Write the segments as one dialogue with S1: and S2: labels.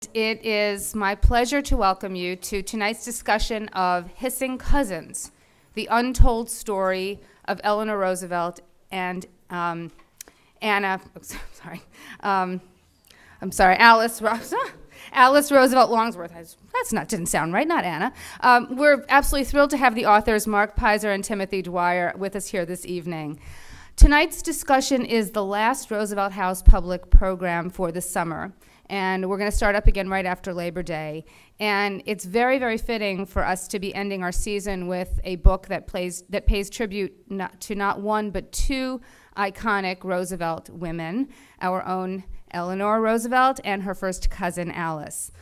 S1: it is my pleasure to welcome you to tonight's discussion of Hissing Cousins, the untold story of Eleanor Roosevelt and Alice Roosevelt Longworth. Didn't sound right, not Anna. We're absolutely thrilled to have the authors Marc Peyser and Timothy Dwyer with us here this evening. Tonight's discussion is the last Roosevelt House public program for the summer, and we're going to start up again right after Labor Day. And it's very, very fitting for us to be ending our season with a book that pays tribute to not one but two iconic Roosevelt women, our own Eleanor Roosevelt and her first cousin Alice.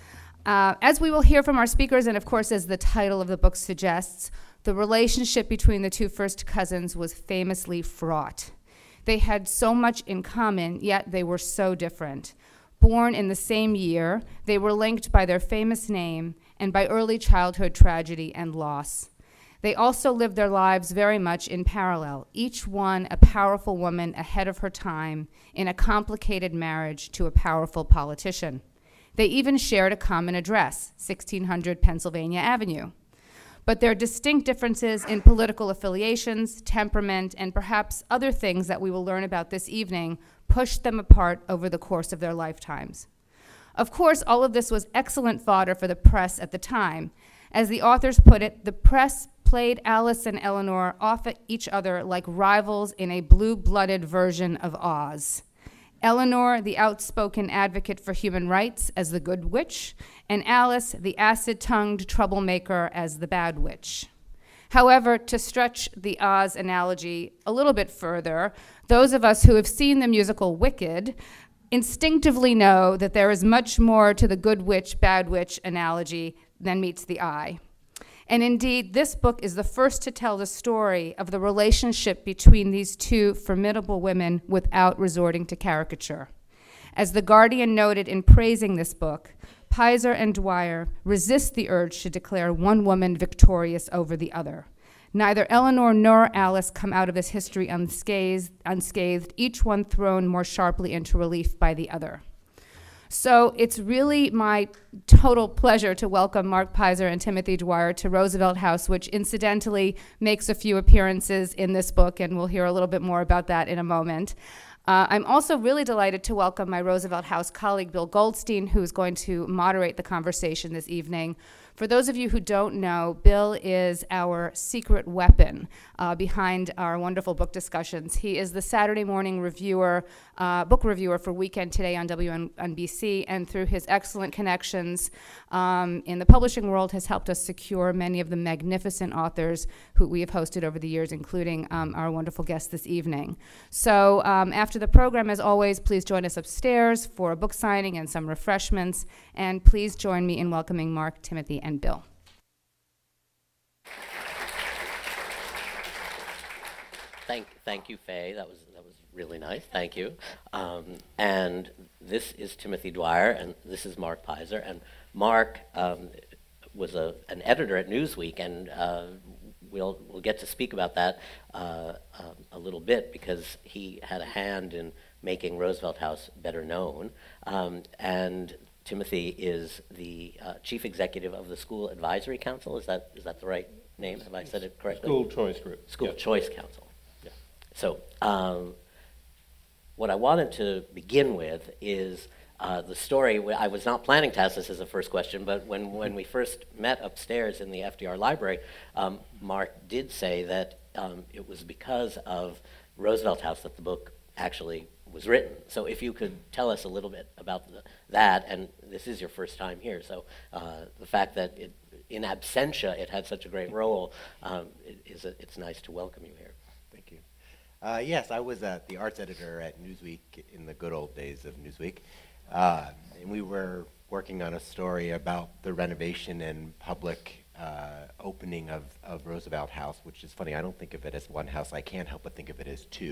S1: As we will hear from our speakers, and of course as the title of the book suggests, the relationship between the two first cousins was famously fraught. They had so much in common, yet they were so different. Born in the same year, they were linked by their famous name and by early childhood tragedy and loss. They also lived their lives very much in parallel, each one a powerful woman ahead of her time in a complicated marriage to a powerful politician. They even shared a common address, 1600 Pennsylvania Avenue. But their distinct differences in political affiliations, temperament, and perhaps other things that we will learn about this evening pushed them apart over the course of their lifetimes. Of course, all of this was excellent fodder for the press at the time. As the authors put it, the press played Alice and Eleanor off at each other like rivals in a blue-blooded version of Oz. Eleanor, the outspoken advocate for human rights, as the good witch, and Alice, the acid-tongued troublemaker, as the bad witch. However, to stretch the Oz analogy a little bit further, those of us who have seen the musical Wicked instinctively know that there is much more to the good witch, bad witch analogy than meets the eye. And indeed, this book is the first to tell the story of the relationship between these two formidable women without resorting to caricature. As The Guardian noted in praising this book, Peyser and Dwyer resist the urge to declare one woman victorious over the other. Neither Eleanor nor Alice come out of this history unscathed, each one thrown more sharply into relief by the other. So it's really my total pleasure to welcome Marc Peyser and Timothy Dwyer to Roosevelt House, which incidentally makes a few appearances in this book, and we'll hear a little bit more about that in a moment. I'm also really delighted to welcome my Roosevelt House colleague, Bill Goldstein, who's going to moderate the conversation this evening. For those of you who don't know, Bill is our secret weapon behind our wonderful book discussions. He is the Saturday morning reviewer, book reviewer for Weekend Today on WNBC, and through his excellent connections in the publishing world has helped us secure many of the magnificent authors who we have hosted over the years, including our wonderful guest this evening. So after the program, as always, please join us upstairs for a book signing and some refreshments, and please join me in welcoming Marc, Timothy, and Bill.
S2: Thank you, Faye. That was really nice. Thank you. And this is Timothy Dwyer, and this is Marc Peyser. And Marc was an editor at Newsweek, and we'll get to speak about that a little bit because he had a hand in making Roosevelt House better known. And Timothy is the chief executive of the School Advisory Council. Is that the right name? Have I said it correctly?
S3: School Choice Group.
S2: School Choice Council. Yeah. So what I wanted to begin with is the story. I was not planning to ask this as a first question, but when we first met upstairs in the FDR library, Marc did say that it was because of Roosevelt House that the book actually was written. So if you could tell us a little bit about that, and this is your first time here, so the fact that in absentia it had such a great role, it's nice to welcome you here.
S4: Thank you. Yes, I was the arts editor at Newsweek in the good old days of Newsweek, and we were working on a story about the renovation and public opening of Roosevelt House, which is funny. I don't think of it as one house. I can't help but think of it as two.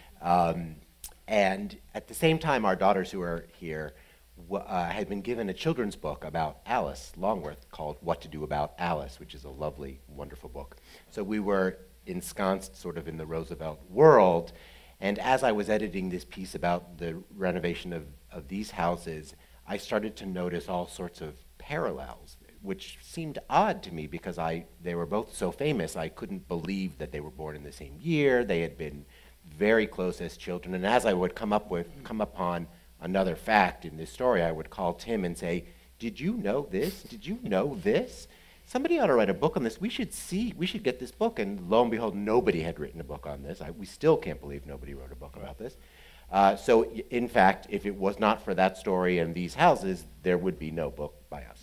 S4: And at the same time, our daughters who are here had been given a children's book about Alice Longworth called What to Do About Alice, which is a lovely, wonderful book. So we were ensconced sort of in the Roosevelt world. And as I was editing this piece about the renovation of these houses, I started to notice all sorts of parallels, which seemed odd to me because they were both so famous. I couldn't believe that they were born in the same year. They had been very close as children. And as I would come upon another fact in this story, I would call Tim and say, "Did you know this? Did you know this? Somebody ought to write a book on this. We should get this book." And lo and behold, nobody had written a book on this. We still can't believe nobody wrote a book about this. So in fact, if it was not for that story and these houses, there would be no book by us.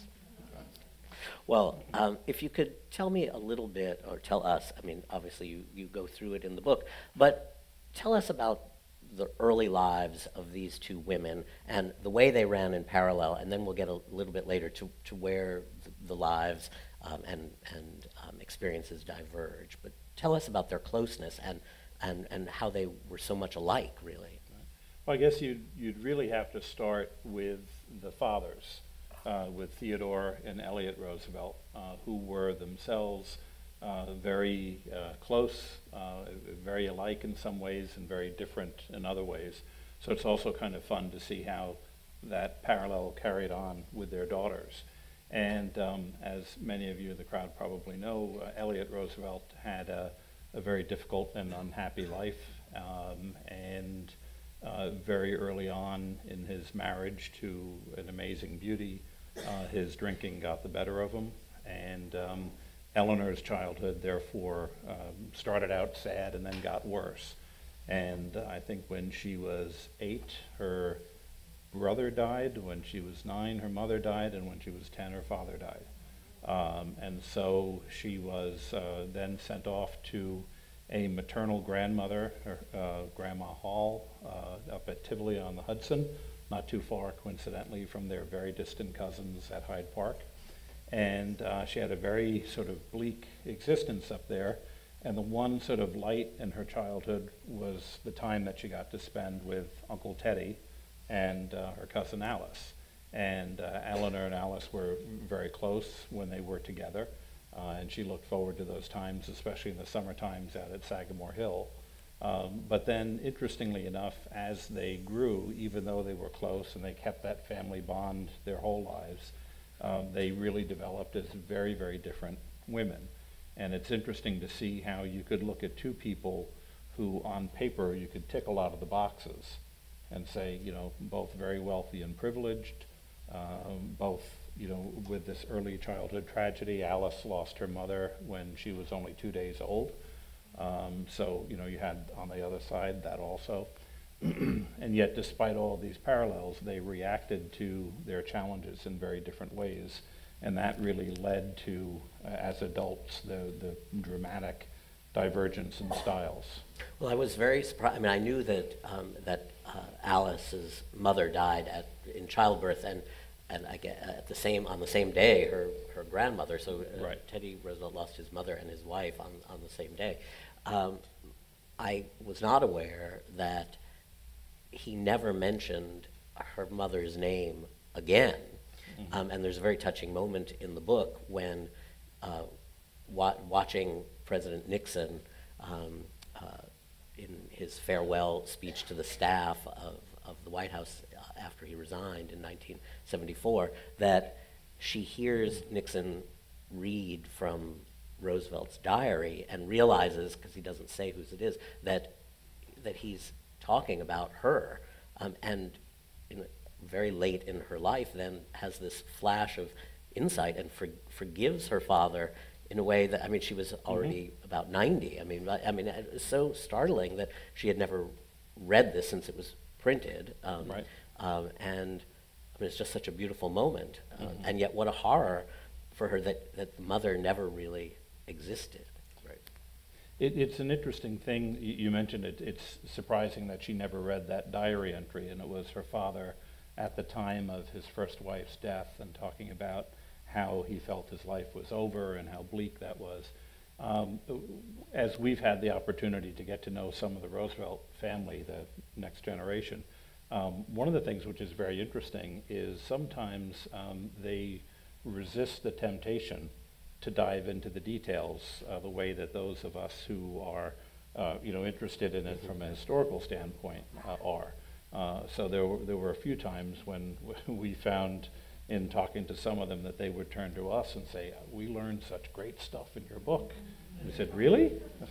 S2: Well, if you could tell me a little bit, or tell us, I mean, obviously you go through it in the book, but tell us about the early lives of these two women and the way they ran in parallel, and then we'll get a little bit later to where the lives and experiences diverge. But tell us about their closeness and how they were so much alike, really.
S3: Well, I guess you'd really have to start with the fathers, with Theodore and Elliot Roosevelt, who were themselves very close, very alike in some ways and very different in other ways. So it's also kind of fun to see how that parallel carried on with their daughters. And as many of you in the crowd probably know, Elliot Roosevelt had a very difficult and unhappy life, and very early on in his marriage to an amazing beauty, his drinking got the better of him, and Eleanor's childhood, therefore, started out sad and then got worse. And I think when she was 8, her brother died. When she was 9, her mother died. And when she was 10, her father died. And so she was then sent off to a maternal grandmother, Grandma Hall, up at Tivoli on the Hudson, not too far, coincidentally, from their very distant cousins at Hyde Park. And she had a very sort of bleak existence up there, and the one sort of light in her childhood was the time that she got to spend with Uncle Teddy and her cousin Alice. And Eleanor and Alice were very close when they were together, and she looked forward to those times, especially in the summer times out at Sagamore Hill. But then, interestingly enough, as they grew, even though they were close and they kept that family bond their whole lives, they really developed as very, very different women. And it's interesting to see how you could look at two people who, on paper, you could tick a lot of the boxes and say, you know, both very wealthy and privileged, both, you know, with this early childhood tragedy. Alice lost her mother when she was only 2 days old. So, you know, you had on the other side that also. And yet, despite all of these parallels, they reacted to their challenges in very different ways. And that really led to, as adults, the dramatic divergence in styles.
S2: Well, I was very surprised. I mean, I knew that Alice's mother died in childbirth, and I get on the same day her grandmother. So
S3: Right.
S2: Teddy Roosevelt lost his mother and his wife on the same day. I was not aware that he never mentioned her mother's name again. Mm-hmm. And there's a very touching moment in the book when watching President Nixon in his farewell speech to the staff of the White House after he resigned in 1974, that she hears Nixon read from Roosevelt's diary and realizes, because he doesn't say whose it is, that he's talking about her, and very late in her life then has this flash of insight and forgives her father in a way that, I mean, she was already about 90. I mean, it was so startling that she had never read this since it was printed.
S3: Right.
S2: And I mean, it's just such a beautiful moment. And yet what a horror for her that the mother never really existed. Right.
S3: It's an interesting thing. You mentioned it. It's surprising that she never read that diary entry, and it was her father at the time of his first wife's death and talking about how he felt his life was over and how bleak that was. As we've had the opportunity to get to know some of the Roosevelt family, the next generation, one of the things which is very interesting is sometimes they resist the temptation to dive into the details the way that those of us who are interested in it from a historical standpoint are. So there were a few times when we found in talking to some of them that they would turn to us and say, "We learned such great stuff in your book." We said, "Really?"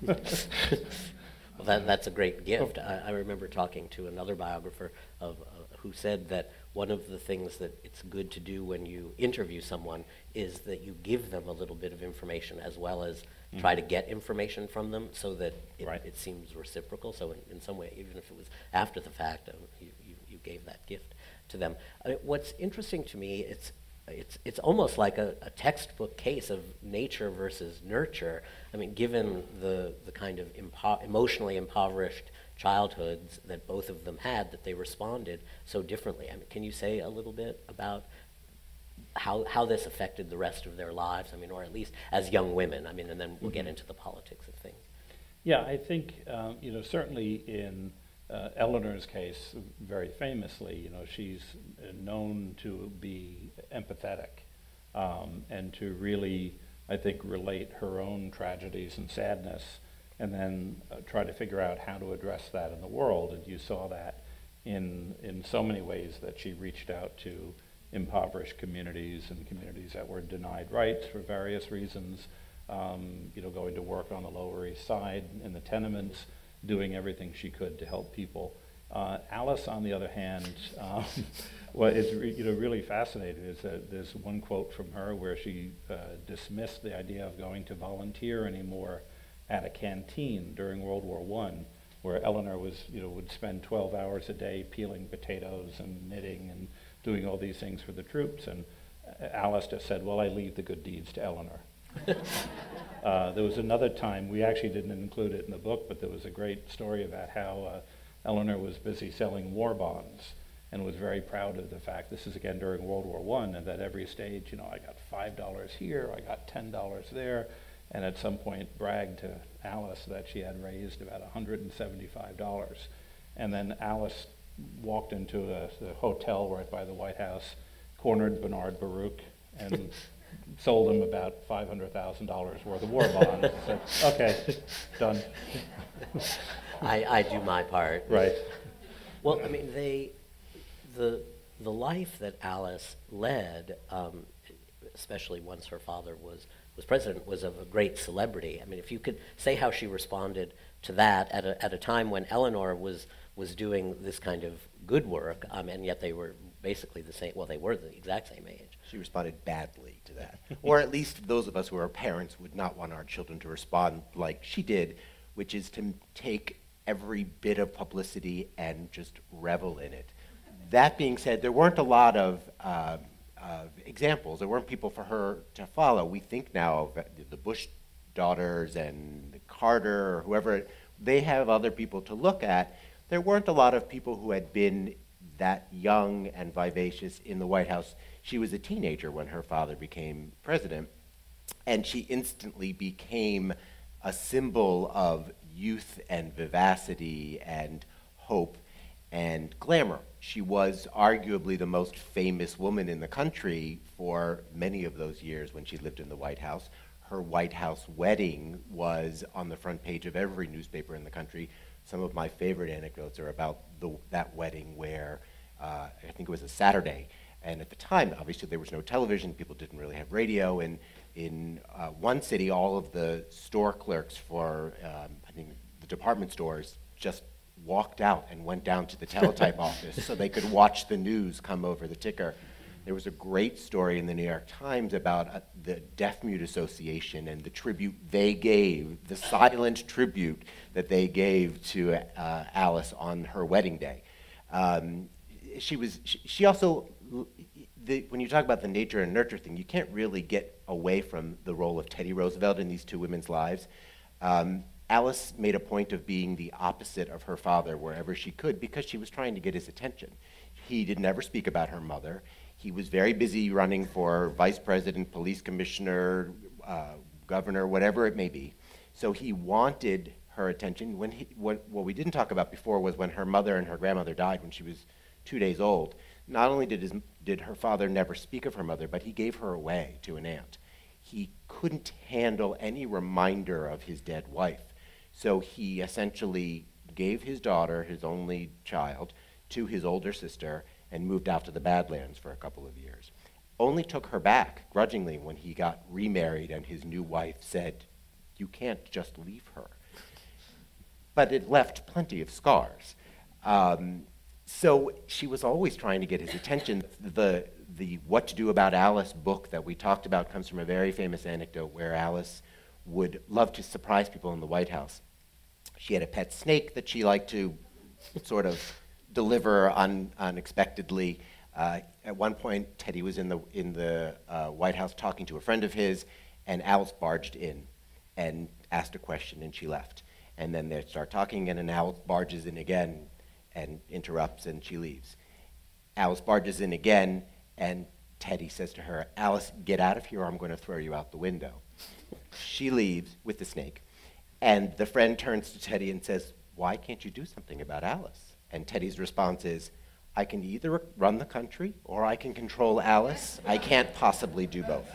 S2: Well, that's a great gift. I remember talking to another biographer who said that one of the things that it's good to do when you interview someone is that you give them a little bit of information as well as try to get information from them so that it seems reciprocal. So in some way, even if it was after the fact, you gave that gift to them. What's interesting to me, it's almost like a textbook case of nature versus nurture. I mean, given the kind of emotionally impoverished childhoods that both of them had, that they responded so differently. I mean, can you say a little bit about how this affected the rest of their lives? I mean, or at least as young women. I mean, and then we'll get into the politics of things.
S3: Yeah, I think certainly in Eleanor's case, very famously, she's known to be empathetic and to really, I think, relate her own tragedies and sadness, and then try to figure out how to address that in the world. And you saw that in so many ways, that she reached out to impoverished communities and communities that were denied rights for various reasons, going to work on the Lower East Side in the tenements, doing everything she could to help people. Alice, on the other hand, what is really fascinating is that there's one quote from her where she dismissed the idea of going to volunteer anymore at a canteen during World War I, where Eleanor would spend 12 hours a day peeling potatoes and knitting and doing all these things for the troops, and Alice just said, "Well, I leave the good deeds to Eleanor." There was another time, we actually didn't include it in the book, but there was a great story about how Eleanor was busy selling war bonds and was very proud of the fact, this is again during World War I, and that every stage, I got $5 here, I got $10 there, and at some point bragged to Alice that she had raised about $175. And then Alice walked into the hotel right by the White House, cornered Bernard Baruch, and sold him about $500,000 worth of war bonds. Said, "Okay, done."
S2: I do my part.
S3: Right.
S2: Well, I mean, the life that Alice led, especially once her father was president, was of a great celebrity. I mean, if you could say how she responded to that at a time when Eleanor was doing this kind of good work, and yet they were basically the same. Well, they were the exact same age.
S4: She responded badly to that. Or at least those of us who are parents would not want our children to respond like she did, which is to take every bit of publicity and just revel in it. That being said, there weren't a lot of examples. There weren't people for her to follow. We think now of the Bush daughters and Carter or whoever. They have other people to look at. There weren't a lot of people who had been that young and vivacious in the White House. She was a teenager when her father became president, and she instantly became a symbol of youth and vivacity and hope and glamour. She was arguably the most famous woman in the country for many of those years when she lived in the White House. Her White House wedding was on the front page of every newspaper in the country. Some of my favorite anecdotes are about that wedding where I think it was a Saturday. And at the time, obviously, there was no television. People didn't really have radio. And in one city, all of the store clerks for, I think, the department stores just walked out and went down to the teletype office so they could watch the news come over the ticker. There was a great story in the New York Times about the Deaf-Mute Association and the tribute they gave, the silent tribute that they gave to Alice on her wedding day. She also, when you talk about the nature and nurture thing, you can't really get away from the role of Teddy Roosevelt in these two women's lives. Alice made a point of being the opposite of her father wherever she could because she was trying to get his attention. He did never speak about her mother. He was very busy running for vice president, police commissioner, governor, whatever it may be. So he wanted her attention. What we didn't talk about before was when her mother and her grandmother died when she was 2 days old. Not only did her father never speak of her mother, but he gave her away to an aunt. He couldn't handle any reminder of his dead wife. So he essentially gave his daughter, his only child, to his older sister and moved out to the Badlands for a couple of years. Only took her back grudgingly when he got remarried and his new wife said, "You can't just leave her." But it left plenty of scars. So she was always trying to get his attention. The What to Do About Alice book that we talked about comes from a very famous anecdote where Alice would love to surprise people in the White House. She had a pet snake that she liked to sort of deliver unexpectedly. At one point, Teddy was in the White House talking to a friend of his, and Alice barged in and asked a question, and she left. And then they start talking, and then Alice barges in again and interrupts, and she leaves. Alice barges in again, and Teddy says to her, "Alice, get out of here or I'm going to throw you out the window." She leaves with the snake, and the friend turns to Teddy and says, "Why can't you do something about Alice?" And Teddy's response is, "I can either run the country or I can control Alice. I can't possibly do both."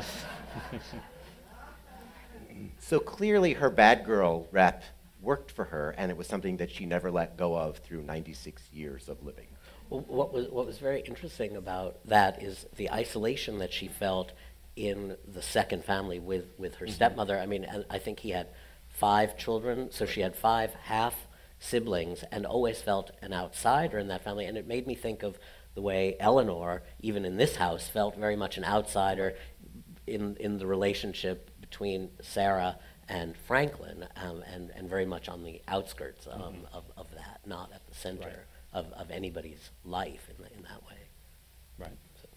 S4: So clearly her bad girl rep worked for her, and it was something that she never let go of through 96 years of living.
S2: Well, what was very interesting about that is the isolation that she felt in the second family with her stepmother. I mean, I think he had 5 children, so she had 5 half siblings and always felt an outsider in that family. And it made me think of the way Eleanor, even in this house, felt very much an outsider in the relationship between Sarah and Franklin, and very much on the outskirts of that, not at the center of anybody's life in that way.
S3: Right.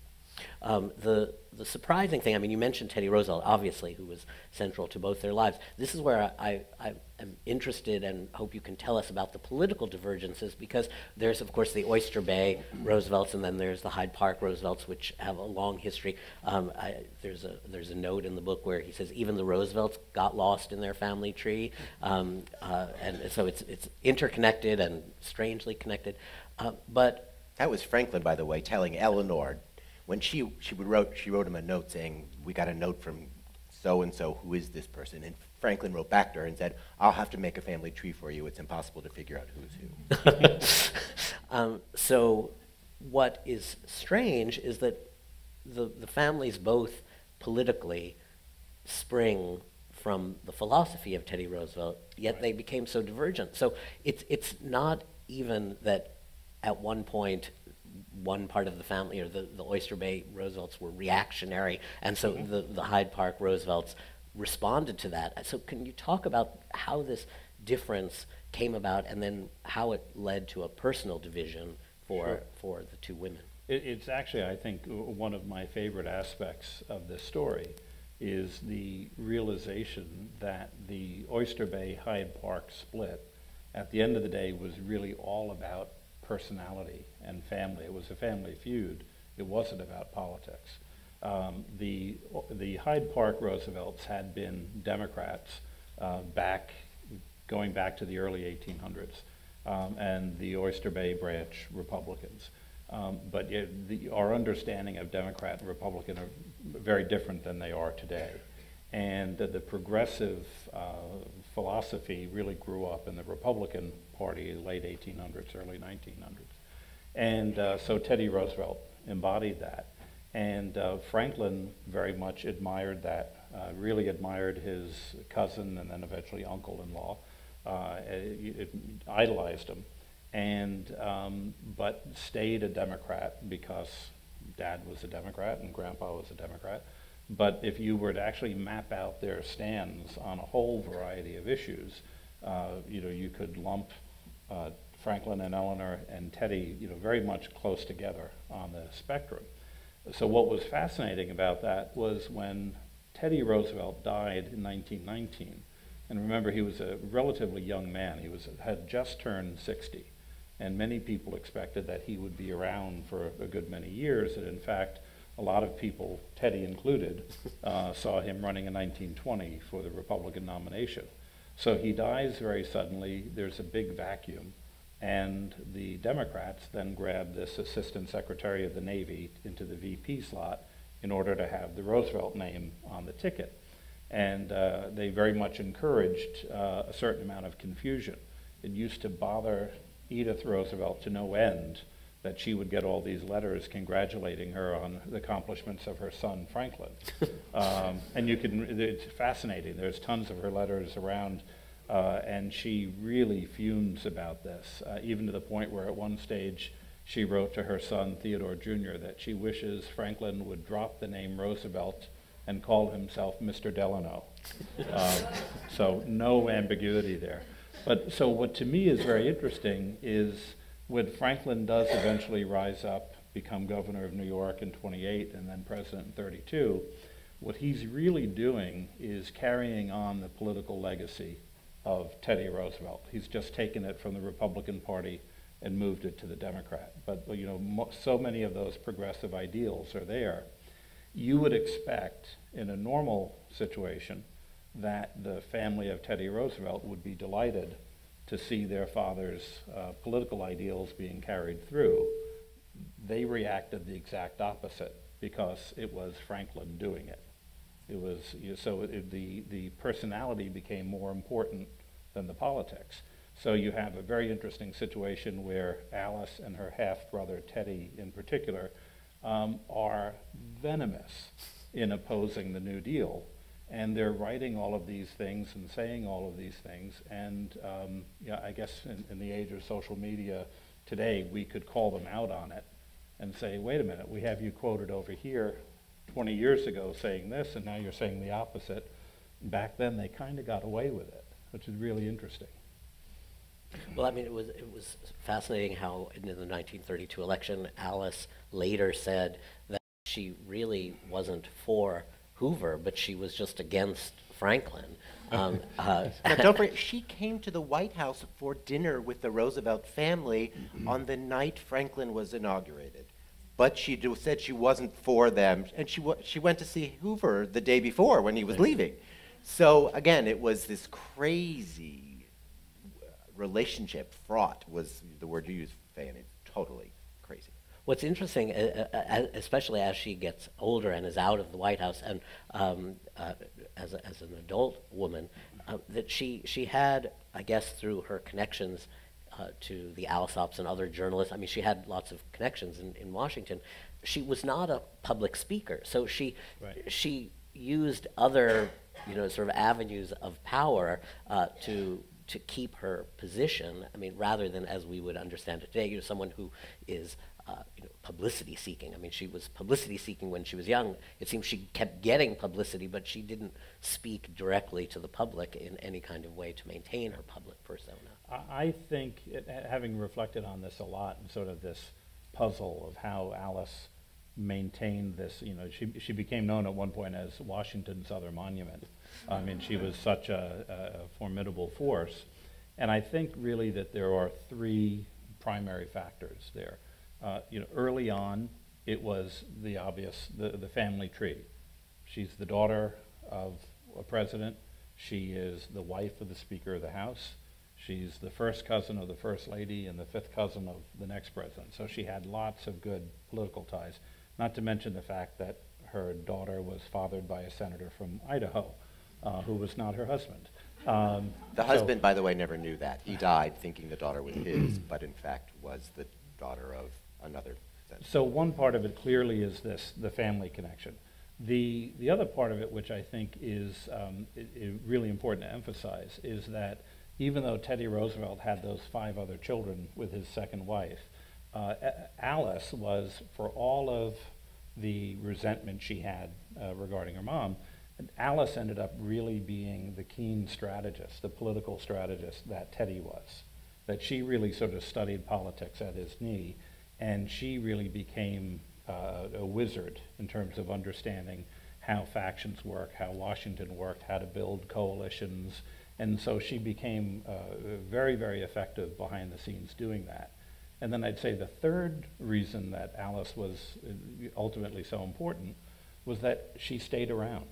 S2: The surprising thing, I mean, you mentioned Teddy Roosevelt, obviously, who was central to both their lives. This is where I am interested and hope you can tell us about the political divergences, because there's, of course, the Oyster Bay Roosevelts, and then there's the Hyde Park Roosevelts, which have a long history. There's a note in the book where he says even the Roosevelts got lost in their family tree, and so it's interconnected and strangely connected. But
S4: that was Franklin, by the way, telling Eleanor, when she wrote him a note saying, "We got a note from so-and-so, who is this person?" And Franklin wrote back to her and said, "I'll have to make a family tree for you. It's impossible to figure out who's who."
S2: So what is strange is that the families both politically spring from the philosophy of Teddy Roosevelt, yet they became so divergent. So it's not even that at one point one part of the family, or the Oyster Bay Roosevelts, were reactionary, and so the Hyde Park Roosevelts responded to that. So can you talk about how this difference came about, and then how it led to a personal division for the two women?
S3: It's actually, I think, one of my favorite aspects of this story is the realization that the Oyster Bay Hyde Park split, at the end of the day, was really all about personality and family. It was a family feud. It wasn't about politics. The Hyde Park Roosevelts had been Democrats going back to the early 1800s, and the Oyster Bay branch Republicans. But our understanding of Democrat and Republican are very different than they are today. And the progressive philosophy really grew up in the Republican Party, late 1800s, early 1900s. And so Teddy Roosevelt embodied that. And Franklin very much admired that, really admired his cousin and then eventually uncle-in-law, idolized him, and but stayed a Democrat because Dad was a Democrat and Grandpa was a Democrat. But if you were to actually map out their stands on a whole variety of issues, you could lump Franklin and Eleanor and Teddy, very much close together on the spectrum. So what was fascinating about that was when Teddy Roosevelt died in 1919, and remember, he was a relatively young man. He had just turned 60, and many people expected that he would be around for a good many years, and in fact, a lot of people, Teddy included, saw him running in 1920 for the Republican nomination. So he dies very suddenly. There's a big vacuum. And the Democrats then grab this Assistant Secretary of the Navy into the VP slot in order to have the Roosevelt name on the ticket. And they very much encouraged a certain amount of confusion. It used to bother Edith Roosevelt to no end that she would get all these letters congratulating her on the accomplishments of her son, Franklin. And it's fascinating. There's tons of her letters around, and she really fumes about this, even to the point where at one stage she wrote to her son, Theodore Jr., that she wishes Franklin would drop the name Roosevelt and call himself Mr. Delano. So no ambiguity there. But so what to me is very interesting is when Franklin does eventually rise up, become governor of New York in 28 and then president in 32, what he's really doing is carrying on the political legacy of Teddy Roosevelt. He's just taken it from the Republican Party and moved it to the Democrat. But you know, so many of those progressive ideals are there. You would expect in a normal situation that the family of Teddy Roosevelt would be delighted to see their father's political ideals being carried through. They reacted the exact opposite because it was Franklin doing it. It was, the personality became more important than the politics. So you have a very interesting situation where Alice and her half-brother Teddy in particular are venomous in opposing the New Deal. And they're writing all of these things and saying all of these things. And yeah, I guess in the age of social media today, we could call them out on it and say, wait a minute, we have you quoted over here 20 years ago saying this, and now you're saying the opposite. Back then, they kind of got away with it, which is really interesting.
S2: Well, I mean, it was fascinating how in the 1932 election, Alice later said that she really wasn't for Hoover, but she was just against Franklin.
S4: Now, don't forget, she came to the White House for dinner with the Roosevelt family on the night Franklin was inaugurated. But she said she wasn't for them, and she went to see Hoover the day before when he was leaving. So again, it was this crazy relationship. Fraught was the word you used, Faye, and it's totally crazy.
S2: What's interesting, especially as she gets older and is out of the White House, and as an adult woman, that she had, I guess, through her connections to the Alsops and other journalists. I mean, she had lots of connections in Washington. She was not a public speaker, so she used other, sort of avenues of power to keep her position. I mean, rather than as we would understand it today, someone who is publicity seeking. I mean, she was publicity seeking when she was young. It seems she kept getting publicity, but she didn't speak directly to the public in any kind of way to maintain her public persona.
S3: I think, having reflected on this a lot, and sort of this puzzle of how Alice maintained this, she became known at one point as Washington's other monument. I mean, she was such a formidable force. And I think really that there are three primary factors there. Early on, it was the obvious, the family tree. She's the daughter of a president. She is the wife of the Speaker of the House. She's the first cousin of the First Lady and the fifth cousin of the next president. So she had lots of good political ties, not to mention the fact that her daughter was fathered by a senator from Idaho, who was not her husband.
S4: The husband, by the way, never knew that. He died thinking the daughter was his, but in fact was the daughter of another senator.
S3: So one part of it clearly is the family connection. The other part of it, which I think is really important to emphasize, is that even though Teddy Roosevelt had those 5 other children with his second wife, Alice was, for all of the resentment she had regarding her mom, Alice ended up really being the keen strategist, the political strategist that Teddy was. That she really sort of studied politics at his knee, and she really became a wizard in terms of understanding how factions work, how Washington worked, how to build coalitions, and so she became very, very effective behind the scenes doing that. And then I'd say the third reason that Alice was ultimately so important was that she stayed around.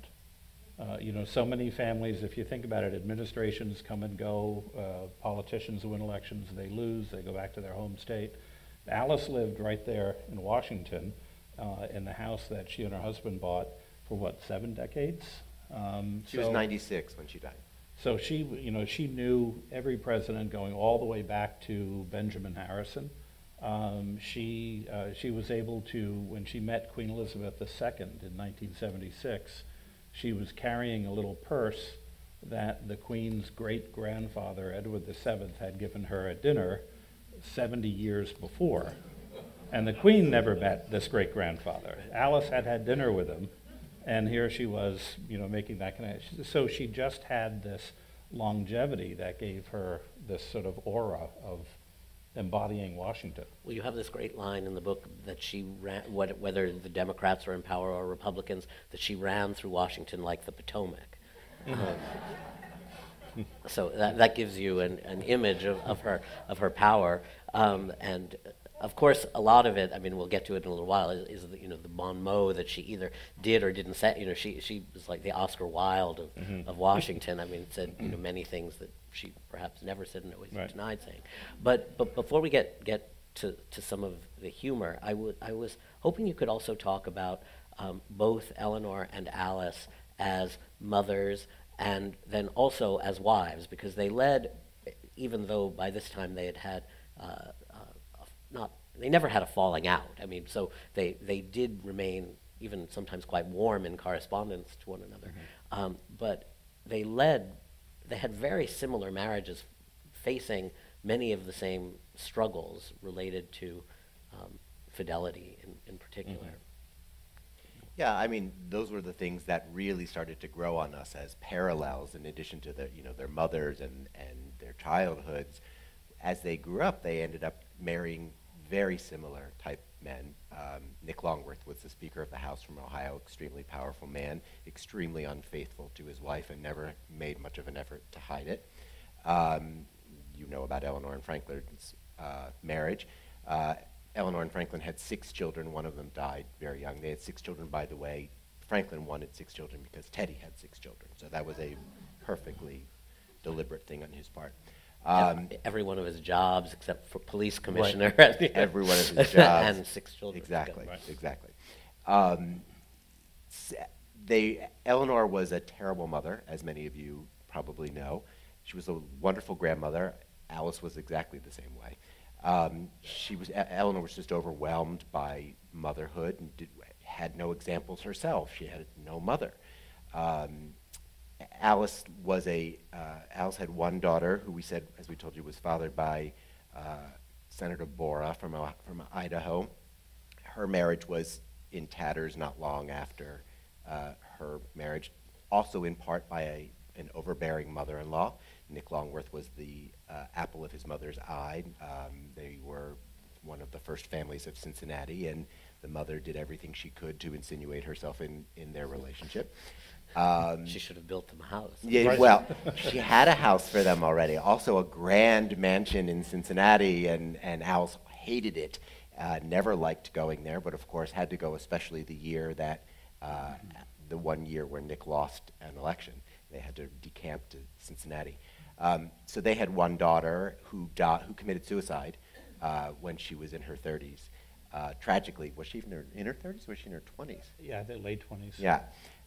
S3: So many families, if you think about it, administrations come and go, politicians win elections, they lose, they go back to their home state. Alice lived right there in Washington in the house that she and her husband bought for, 7 decades?
S4: She was 96 when she died.
S3: So she, she knew every president going all the way back to Benjamin Harrison. She was able to, when she met Queen Elizabeth II in 1976, she was carrying a little purse that the Queen's great-grandfather, Edward VII, had given her at dinner 70 years before. And the Queen never met this great-grandfather. Alice had had dinner with him, and here she was, making that connection. So she just had this longevity that gave her this sort of aura of embodying Washington.
S2: Well, you have this great line in the book that she ran, whether the Democrats were in power or Republicans, that she ran through Washington like the Potomac. So that gives you an image of her power, and of course a lot of it, I mean, we'll get to it in a little while, is the bon mot that she either did or didn't say. She was like the Oscar Wilde of Washington. I mean, said many things that she perhaps never said and always denied saying. But before we get to some of the humor, I was hoping you could also talk about both Eleanor and Alice as mothers and then also as wives, because they led, even though by this time they had they never had a falling out. I mean, so they did remain even sometimes quite warm in correspondence to one another. Mm-hmm. But they had very similar marriages, facing many of the same struggles related to fidelity in particular. Mm-hmm.
S4: Yeah, I mean, those were the things that really started to grow on us as parallels, in addition to their mothers and their childhoods. As they grew up, they ended up marrying very similar type men. Nick Longworth was the Speaker of the House from Ohio, extremely powerful man, extremely unfaithful to his wife and never made much of an effort to hide it. You know about Eleanor and Franklin's marriage. Eleanor and Franklin had 6 children. One of them died very young. They had 6 children, by the way. Franklin wanted 6 children because Teddy had 6 children. So that was a perfectly deliberate thing on his part.
S2: Every one of his jobs, except for police commissioner.
S4: Right. Every one of his jobs.
S2: And 6 children.
S4: Exactly,
S3: right.
S4: Exactly. Eleanor was a terrible mother, as many of you probably know. She was a wonderful grandmother. Alice was exactly the same way. Eleanor was just overwhelmed by motherhood and had no examples herself. She had no mother. Alice had one daughter who we said, as we told you, was fathered by Senator Borah from Idaho. Her marriage was in tatters not long after her marriage, also in part by an overbearing mother-in-law. Nick Longworth was the apple of his mother's eye. They were one of the first families of Cincinnati, and the mother did everything she could to insinuate herself in their relationship.
S2: She should have built them a house.
S4: Yeah, well, she had a house for them already, also a grand mansion in Cincinnati, and Alice hated it, never liked going there, but of course had to go, especially the year that, the 1 year where Nick lost an election. They had to decamp to Cincinnati. So they had one daughter who committed suicide when she was in her 30s. Tragically, was she even in her 30s or was she in her 20s?
S3: Yeah, the late 20s.
S4: Yeah.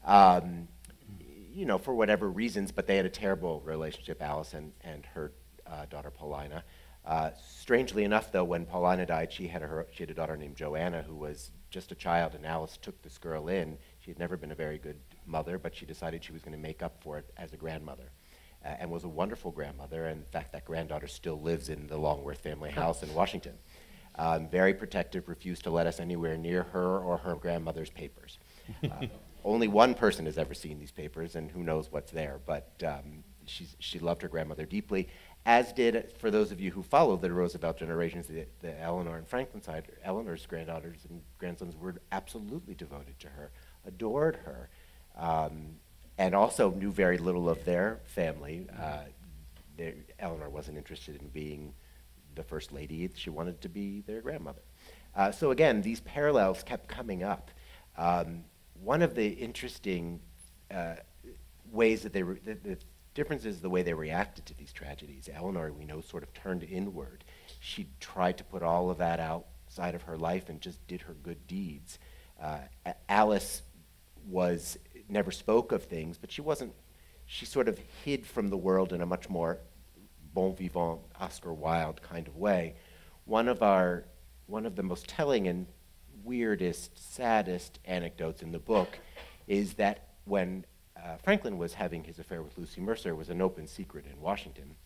S4: For whatever reasons, but they had a terrible relationship, Alice and her daughter Paulina. Strangely enough, though, when Paulina died, she had a daughter named Joanna who was just a child, and Alice took this girl in. She had never been a very good mother, but she decided she was going to make up for it as a grandmother, and was a wonderful grandmother. And in fact, that granddaughter still lives in the Longworth family house in Washington. Very protective, refused to let us anywhere near her or her grandmother's papers. Only one person has ever seen these papers, and who knows what's there, but she loved her grandmother deeply, as did, for those of you who follow the Roosevelt generations, the Eleanor and Franklin side. Eleanor's granddaughters and grandsons were absolutely devoted to her, adored her, and also knew very little of their family. Eleanor wasn't interested in being the first lady. She wanted to be their grandmother. So again, these parallels kept coming up. One of the interesting ways that the difference is the way they reacted to these tragedies. Eleanor, we know, sort of turned inward. She tried to put all of that outside of her life and just did her good deeds. Alice never spoke of things, but she she sort of hid from the world in a much more bon vivant, Oscar Wilde kind of way. One of the most telling and weirdest, saddest anecdotes in the book is that when Franklin was having his affair with Lucy Mercer, it was an open secret in Washington.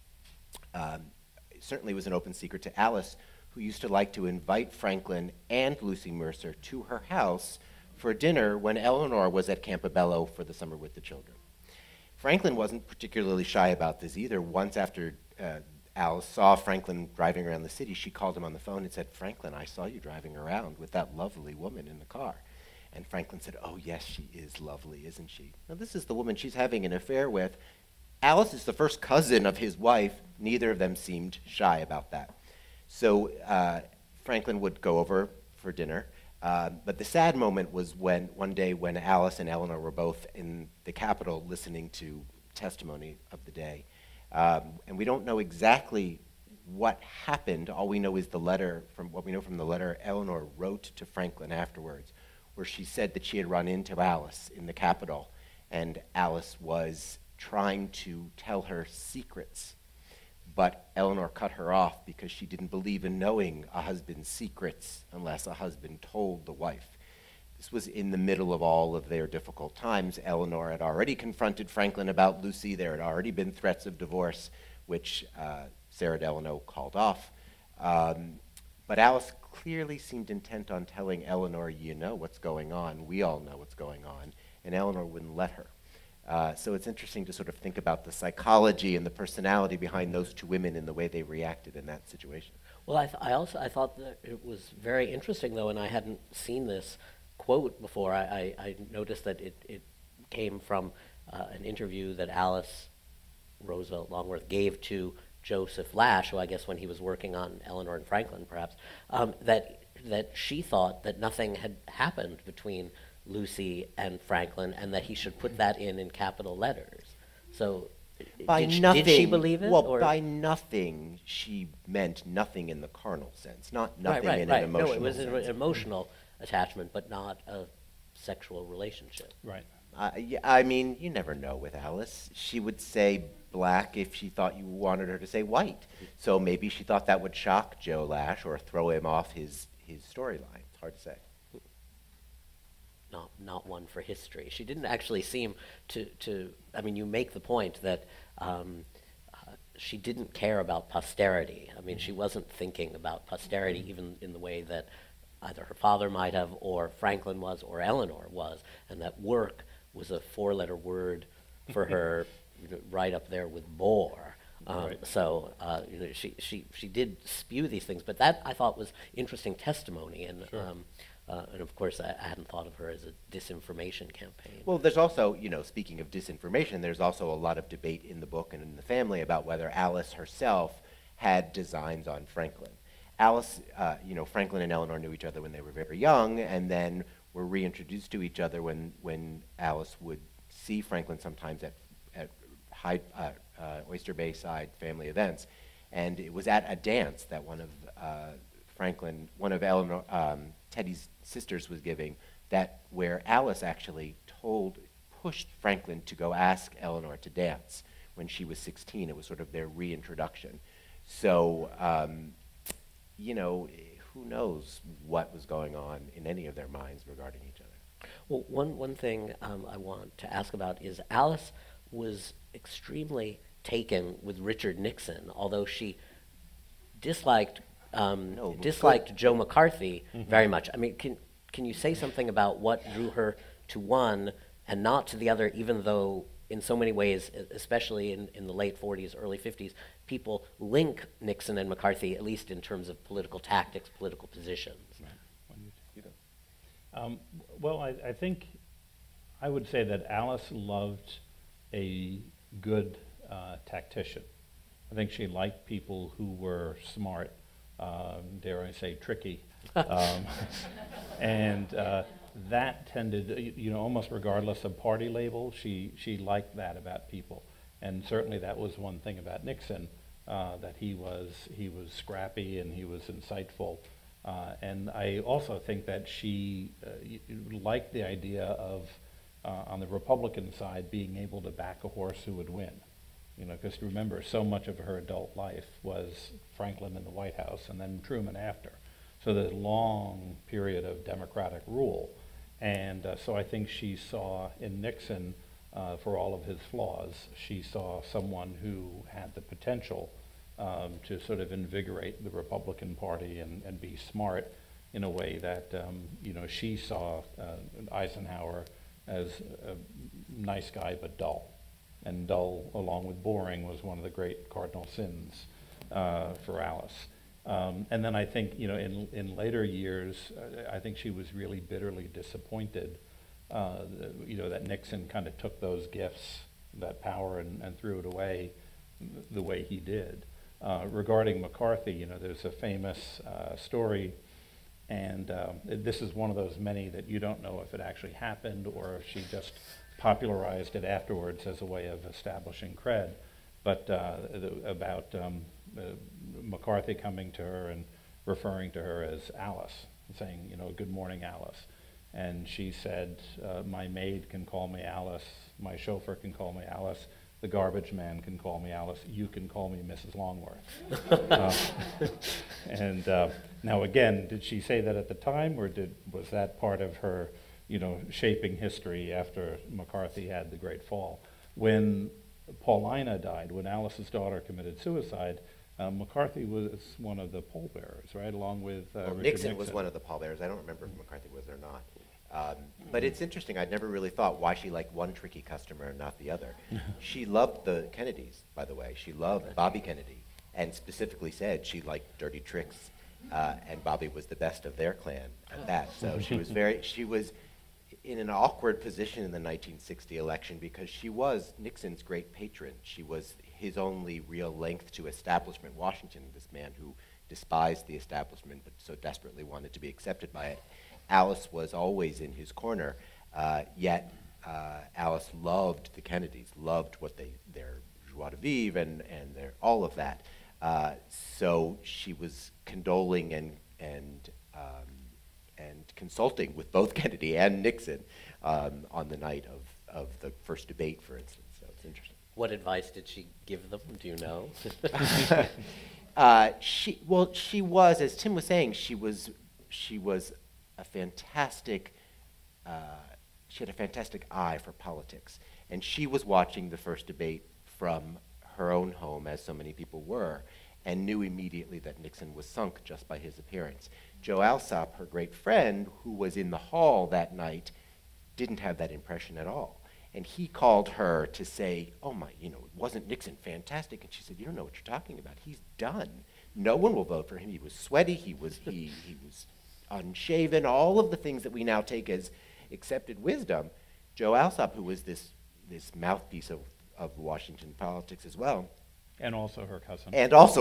S4: It certainly was an open secret to Alice, who used to like to invite Franklin and Lucy Mercer to her house for dinner when Eleanor was at Campobello for the summer with the children. Franklin wasn't particularly shy about this either. Once after Alice saw Franklin driving around the city, she called him on the phone and said, "Franklin, I saw you driving around with that lovely woman in the car." And Franklin said, "Oh, yes, she is lovely, isn't she?" Now, this is the woman she's having an affair with. Alice is the first cousin of his wife. Neither of them seemed shy about that. So Franklin would go over for dinner. But the sad moment was one day when Alice and Eleanor were both in the Capitol listening to testimony of the day. And we don't know exactly what happened. All we know is what we know from the letter Eleanor wrote to Franklin afterwards, where she said that she had run into Alice in the Capitol, and Alice was trying to tell her secrets. But Eleanor cut her off because she didn't believe in knowing a husband's secrets unless a husband told the wife. This was in the middle of all of their difficult times. Eleanor had already confronted Franklin about Lucy. There had already been threats of divorce, which Sarah Delano called off. But Alice clearly seemed intent on telling Eleanor, "You know what's going on. We all know what's going on." And Eleanor wouldn't let her. So it's interesting to sort of think about the psychology and the personality behind those two women and the way they reacted in that situation.
S2: Well, I thought that it was very interesting, though, and I hadn't seen this quote before. I noticed that it came from an interview that Alice Roosevelt Longworth gave to Joseph Lash, who I guess when he was working on Eleanor and Franklin, perhaps, that she thought that nothing had happened between Lucy and Franklin, and that he should put that in capital letters. So, did she believe it?
S4: Well, by nothing, she meant nothing in the carnal sense, not nothing in an emotional sense.
S2: No, it was an emotional attachment, but not a sexual relationship.
S3: Right.
S4: Yeah, I mean, you never know with Alice. She would say black if she thought you wanted her to say white. So maybe she thought that would shock Joe Lash or throw him off his storyline. It's hard to say.
S2: Not one for history. She didn't actually seem to I mean, you make the point that she didn't care about posterity. I mean, she wasn't thinking about posterity even in the way that either her father might have, or Franklin was, or Eleanor was, and that work was a four-letter word for her, right up there with bore.
S3: Right.
S2: So she did spew these things, but that I thought was interesting testimony, and
S3: Sure.
S2: And of course I hadn't thought of her as a disinformation campaign.
S4: Well, there's also, speaking of disinformation, there's also a lot of debate in the book and in the family about whether Alice herself had designs on Franklin. Alice, Franklin and Eleanor knew each other when they were very young, and then were reintroduced to each other when Alice would see Franklin sometimes at Oyster Bay side family events. And it was at a dance that one of Eleanor, Teddy's sisters was giving, where Alice actually pushed Franklin to go ask Eleanor to dance when she was 16. It was sort of their reintroduction. So, who knows what was going on in any of their minds regarding each other.
S2: Well, one thing I want to ask about is Alice was extremely taken with Richard Nixon, although she disliked Joe McCarthy very much. I mean, can you say something about what drew her to one and not to the other, even though in so many ways, especially in the late 40s, early 50s, people link Nixon and McCarthy, at least in terms of political tactics, political positions?
S3: Right. Well, I think I would say that Alice loved a good tactician. I think she liked people who were smart, dare I say tricky, and that tended, almost regardless of party label, she liked that about people. And certainly that was one thing about Nixon, that he was scrappy and he was insightful. And I also think that she liked the idea of on the Republican side, being able to back a horse who would win. You know, because remember, so much of her adult life was Franklin in the White House and then Truman after. So the long period of Democratic rule. And so I think she saw in Nixon, for all of his flaws, she saw someone who had the potential to sort of invigorate the Republican Party and be smart in a way that, you know, she saw Eisenhower as a nice guy but dull. And dull, along with boring, was one of the great cardinal sins for Alice. And then I think, you know, in later years, I think she was really bitterly disappointed, you know, that Nixon kind of took those gifts, that power, and threw it away the way he did. Regarding McCarthy, you know, there's a famous story, and this is one of those many that you don't know if it actually happened or if she just popularized it afterwards as a way of establishing cred, but about McCarthy coming to her and referring to her as Alice, saying, you know, good morning, Alice. And she said, my maid can call me Alice, my chauffeur can call me Alice, the garbage man can call me Alice, you can call me Mrs. Longworth. And now again, did she say that at the time, or was that part of her, you know, shaping history after McCarthy had the great fall? When Paulina died, when Alice's daughter committed suicide, McCarthy was one of the pallbearers, right, along with Richard
S4: Nixon was one of the pallbearers. I don't remember if McCarthy was or not. But it's interesting. I'd never really thought why she liked one tricky customer and not the other. She loved the Kennedys, by the way. She loved Bobby Kennedy, and specifically said she liked dirty tricks, and Bobby was the best of their clan at that. So she was in an awkward position in the 1960 election because she was Nixon's great patron. She was his only real link to establishment Washington, this man who despised the establishment but so desperately wanted to be accepted by it. Alice was always in his corner, yet Alice loved the Kennedys, loved what their joie de vivre and their all of that. So she was condoling and consulting with both Kennedy and Nixon on the night of the first debate, for instance. So it's interesting.
S2: What advice did she give them? Do you know?
S4: She was, as Tim was saying, she was a fantastic. She had a fantastic eye for politics, and she was watching the first debate from her own home, as so many people were, and knew immediately that Nixon was sunk just by his appearance. Joe Alsop, her great friend, who was in the hall that night, didn't have that impression at all. And he called her to say, oh my, you know, wasn't Nixon fantastic? And she said, you don't know what you're talking about. He's done. No one will vote for him. He was sweaty, he was unshaven, all of the things that we now take as accepted wisdom. Joe Alsop, who was this mouthpiece of Washington politics as well.
S3: And also her cousin.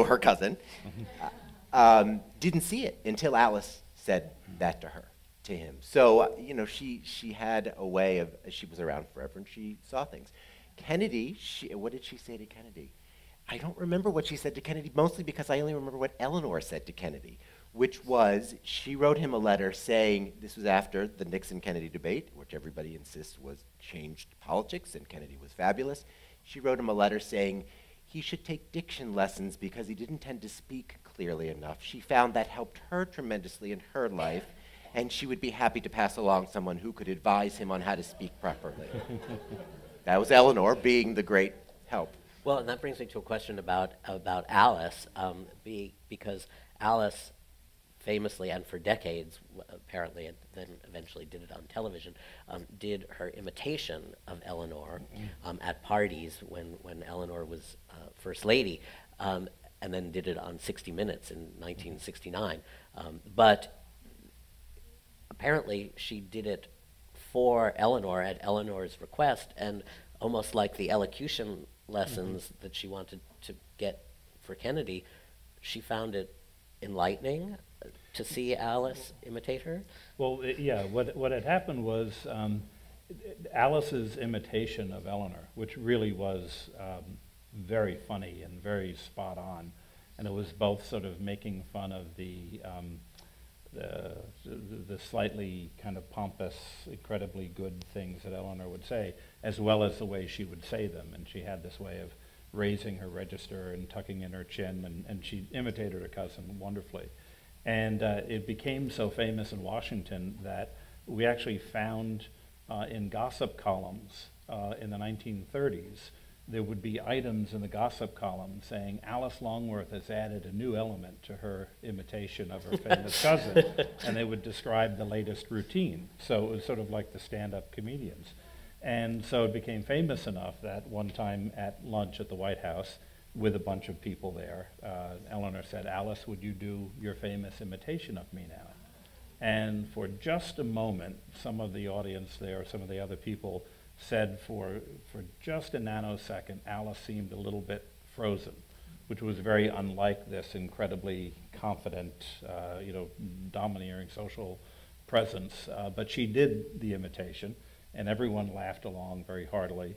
S3: Didn't see it until Alice said that to him. So, you know, she had a way of, she was around forever and she saw things. Kennedy, what did she say to Kennedy? I don't remember what she said to Kennedy, mostly because I only remember what Eleanor said to Kennedy, which was she wrote him a letter saying, this was after the Nixon-Kennedy debate, which everybody insists was changed politics and Kennedy was fabulous. She wrote him a letter saying he should take diction lessons because he didn't tend to speak clearly enough. She found that helped her tremendously in her life, and she would be happy to pass along someone who could advise him on how to speak properly. That was Eleanor being the great help.
S2: Well, and that brings me to a question about Alice, because Alice famously and for decades, apparently, and then eventually did it on television, did her imitation of Eleanor at parties when Eleanor was First Lady, and then did it on 60 Minutes in 1969. But apparently she did it for Eleanor at Eleanor's request, and almost like the elocution lessons that she wanted to get for Kennedy, she found it enlightening to see Alice imitate her?
S3: Well, yeah, what had happened was Alice's imitation of Eleanor, which really was very funny and very spot on, and it was both sort of making fun of the the slightly kind of pompous, incredibly good things that Eleanor would say, as well as the way she would say them. And she had this way of raising her register and tucking in her chin, and she imitated her cousin wonderfully. And it became so famous in Washington that we actually found in gossip columns in the 1930s, there would be items in the gossip column saying Alice Longworth has added a new element to her imitation of her famous cousin, and they would describe the latest routine. So it was sort of like the stand-up comedians. And so it became famous enough that one time at lunch at the White House with a bunch of people there, Eleanor said, "Alice, would you do your famous imitation of me now?" And for just a moment, some of the audience there, some of the other people said for just a nanosecond, Alice seemed a little bit frozen, which was very unlike this incredibly confident, domineering social presence. But she did the imitation, and everyone laughed along very heartily.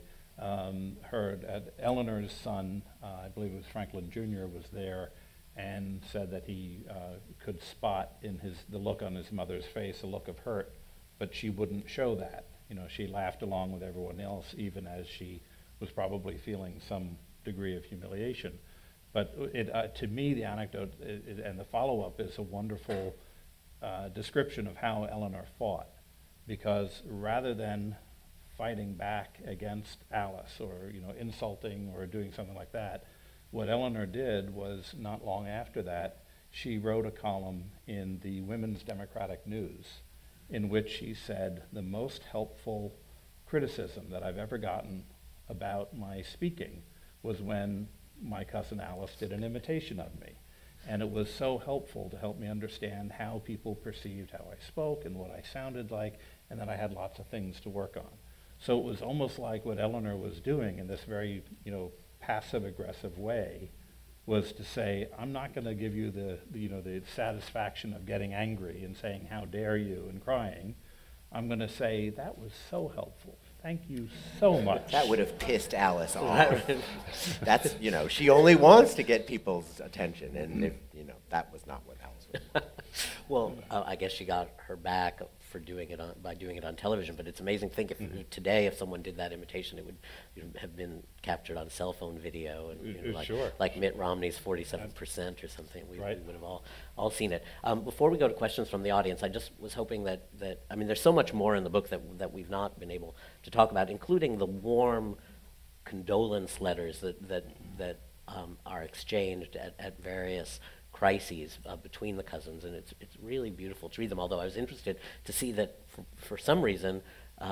S3: Eleanor's son, I believe it was Franklin Jr., was there and said that he could spot in the look on his mother's face a look of hurt, but she wouldn't show that. She laughed along with everyone else, even as she was probably feeling some degree of humiliation. But to me, the anecdote and the follow-up is a wonderful description of how Eleanor fought, because rather than fighting back against Alice or insulting or doing something like that, what Eleanor did was, not long after that, she wrote a column in the Women's Democratic News in which she said, "The most helpful criticism that I've ever gotten about my speaking was when my cousin Alice did an imitation of me. And it was so helpful to help me understand how people perceived how I spoke and what I sounded like, and that I had lots of things to work on." So it was almost like what Eleanor was doing in this very, passive-aggressive way was to say, I'm not going to give you the satisfaction of getting angry and saying, "How dare you," and crying. I'm going to say, "That was so helpful. Thank you so much."
S4: That would have pissed Alice off. That's, she only wants to get people's attention, and if, that was not what Alice was.
S2: Well, I guess she got her back for doing it by doing it on television. But it's amazing to think if today, if someone did that imitation, it would have been captured on cell phone video, and like Mitt Romney's 47% or something. We would have all seen it. Before we go to questions from the audience, I just was hoping that there's so much more in the book that we've not been able to talk about, including the warm condolence letters that are exchanged at various crises between the cousins, and it's really beautiful to read them, although I was interested to see that for some reason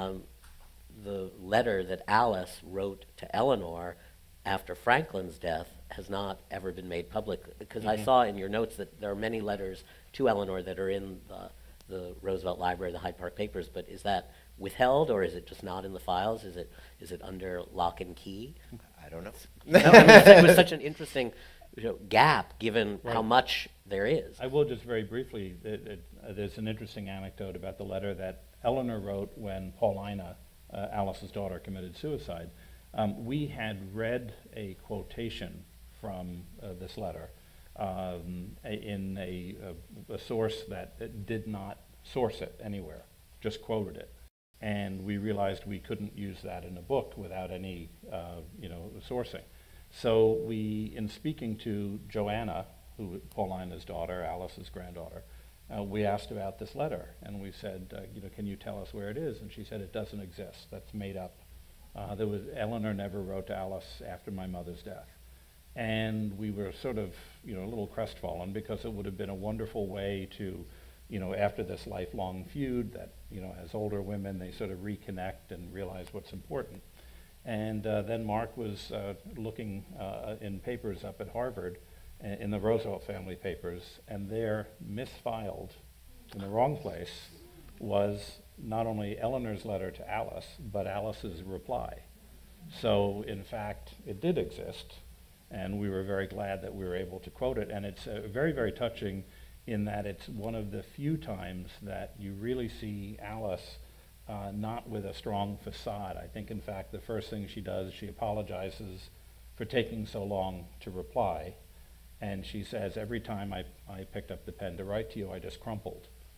S2: the letter that Alice wrote to Eleanor after Franklin's death has not ever been made public, because I saw in your notes that there are many letters to Eleanor that are in the Roosevelt Library, the Hyde Park Papers, but is that withheld, or is it just not in the files? Is it under lock and key?
S4: I don't know.
S2: It was such an interesting gap, given how much there is.
S3: I will just very briefly, there's an interesting anecdote about the letter that Eleanor wrote when Paulina, Alice's daughter, committed suicide. We had read a quotation from this letter in a source that did not source it anywhere, just quoted it. And we realized we couldn't use that in a book without any sourcing. So we, in speaking to Joanna, who Paulina's daughter, Alice's granddaughter, we asked about this letter, and we said, can you tell us where it is? And she said, it doesn't exist. That's made up. Eleanor never wrote to Alice after my mother's death. And we were sort of, a little crestfallen, because it would have been a wonderful way to, after this lifelong feud that, as older women, they sort of reconnect and realize what's important. And then Mark was looking in papers up at Harvard, in the Roosevelt family papers, and there, misfiled in the wrong place, was not only Eleanor's letter to Alice, but Alice's reply. So, in fact, it did exist, and we were very glad that we were able to quote it. And it's very, very touching in that it's one of the few times that you really see Alice not with a strong facade. I think, in fact, the first thing she does, she apologizes for taking so long to reply. And she says, every time I picked up the pen to write to you, I just crumpled.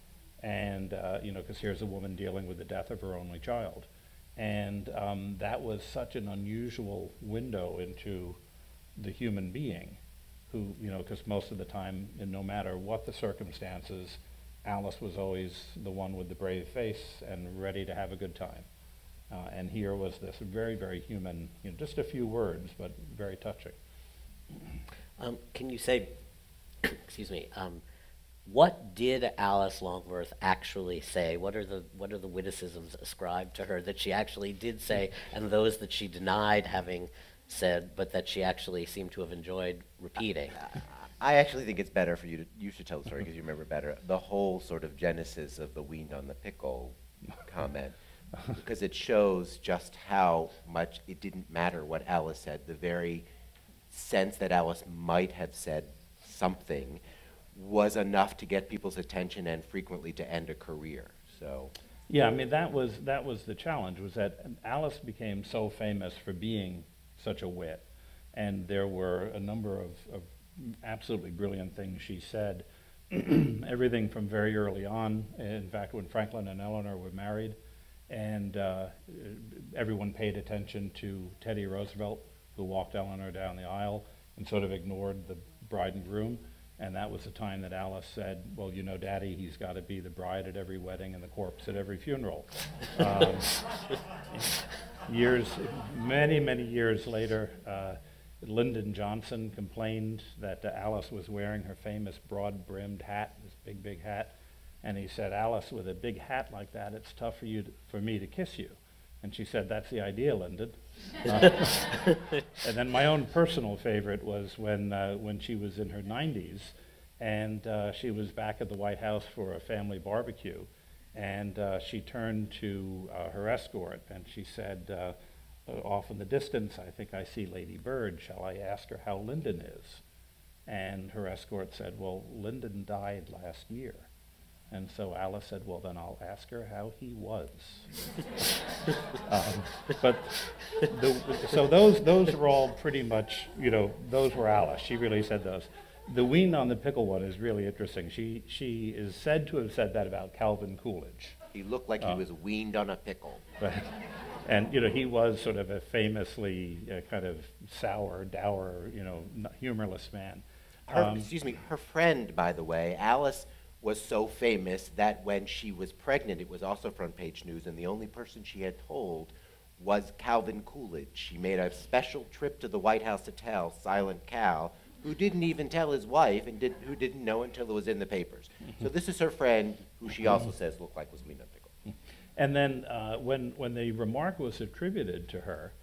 S3: and because here's a woman dealing with the death of her only child. And that was such an unusual window into the human being who, because most of the time, and no matter what the circumstances, Alice was always the one with the brave face and ready to have a good time. And here was this very, very human, just a few words, but very touching.
S2: Can you say, excuse me, what did Alice Longworth actually say? What are the witticisms ascribed to her that she actually did say, and those that she denied having said, but that she actually seemed to have enjoyed repeating?
S4: I actually think it's better for you should tell the story because you remember better, the whole sort of genesis of the weaned on the pickle comment, because it shows just how much it didn't matter what Alice said. The very sense that Alice might have said something was enough to get people's attention and frequently to end a career. So
S3: yeah, I mean that was the challenge, was that Alice became so famous for being such a wit, and there were a number of absolutely brilliant things she said. Everything from very early on, in fact, when Franklin and Eleanor were married, and everyone paid attention to Teddy Roosevelt, who walked Eleanor down the aisle and sort of ignored the bride and groom. And that was the time that Alice said, well, Daddy, he's got to be the bride at every wedding and the corpse at every funeral. Many, many years later, Lyndon Johnson complained that Alice was wearing her famous broad-brimmed hat, this big, big hat. And he said, Alice, with a big hat like that, it's tough for me to kiss you. And she said, that's the idea, Lyndon. And then my own personal favorite was when she was in her 90s, and she was back at the White House for a family barbecue, and she turned to her escort, and she said, off in the distance, I think I see Lady Bird. Shall I ask her how Lyndon is? And her escort said, well, Lyndon died last year. And so Alice said, well, then I'll ask her how he was. So those were all pretty much, those were Alice. She really said those. The weaned on the pickle one is really interesting. She is said to have said that about Calvin Coolidge.
S4: He looked like he was weaned on a pickle.
S3: Right. And, he was sort of a famously kind of sour, dour, humorless man.
S4: Her friend, by the way, Alice, was so famous that when she was pregnant, it was also front page news, and the only person she had told was Calvin Coolidge. She made a special trip to the White House to tell Silent Cal, who didn't even tell his wife and who didn't know until it was in the papers. So this is her friend, who she also says looked like was weaned on pickle.
S3: And then when the remark was attributed to her,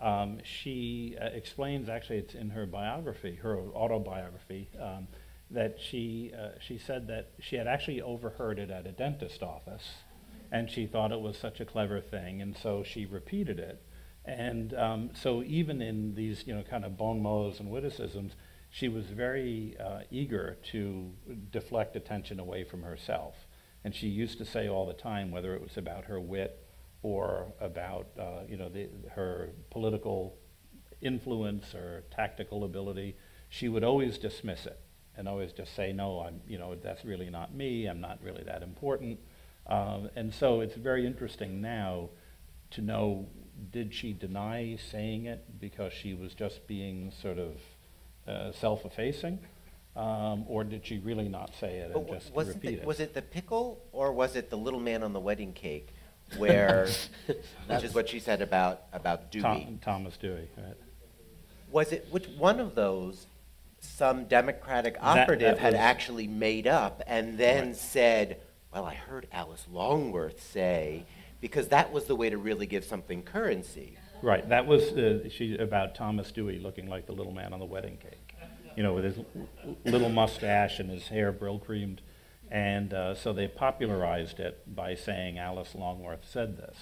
S3: she explains, actually it's in her biography, her autobiography, that she said that she had actually overheard it at a dentist office, and she thought it was such a clever thing, and so she repeated it. And so even in these kind of bon mots and witticisms, she was very eager to deflect attention away from herself. And she used to say all the time, whether it was about her wit or about her political influence or tactical ability, she would always dismiss it and always just say, no, that's really not me, I'm not really that important. And so it's very interesting now to know, did she deny saying it because she was just being sort of self-effacing? Or did she really not say it and just repeat it?
S4: Was it the pickle, or was it the little man on the wedding cake, where, which is what she said about Dewey?
S3: Thomas Dewey, right?
S4: Was it, which one of those some Democratic operative had actually made up and then said, well, I heard Alice Longworth say, because that was the way to really give something currency.
S3: Right, that was about Thomas Dewey looking like the little man on the wedding cake, with his little mustache and his hair brill-creamed. And so they popularized it by saying Alice Longworth said this.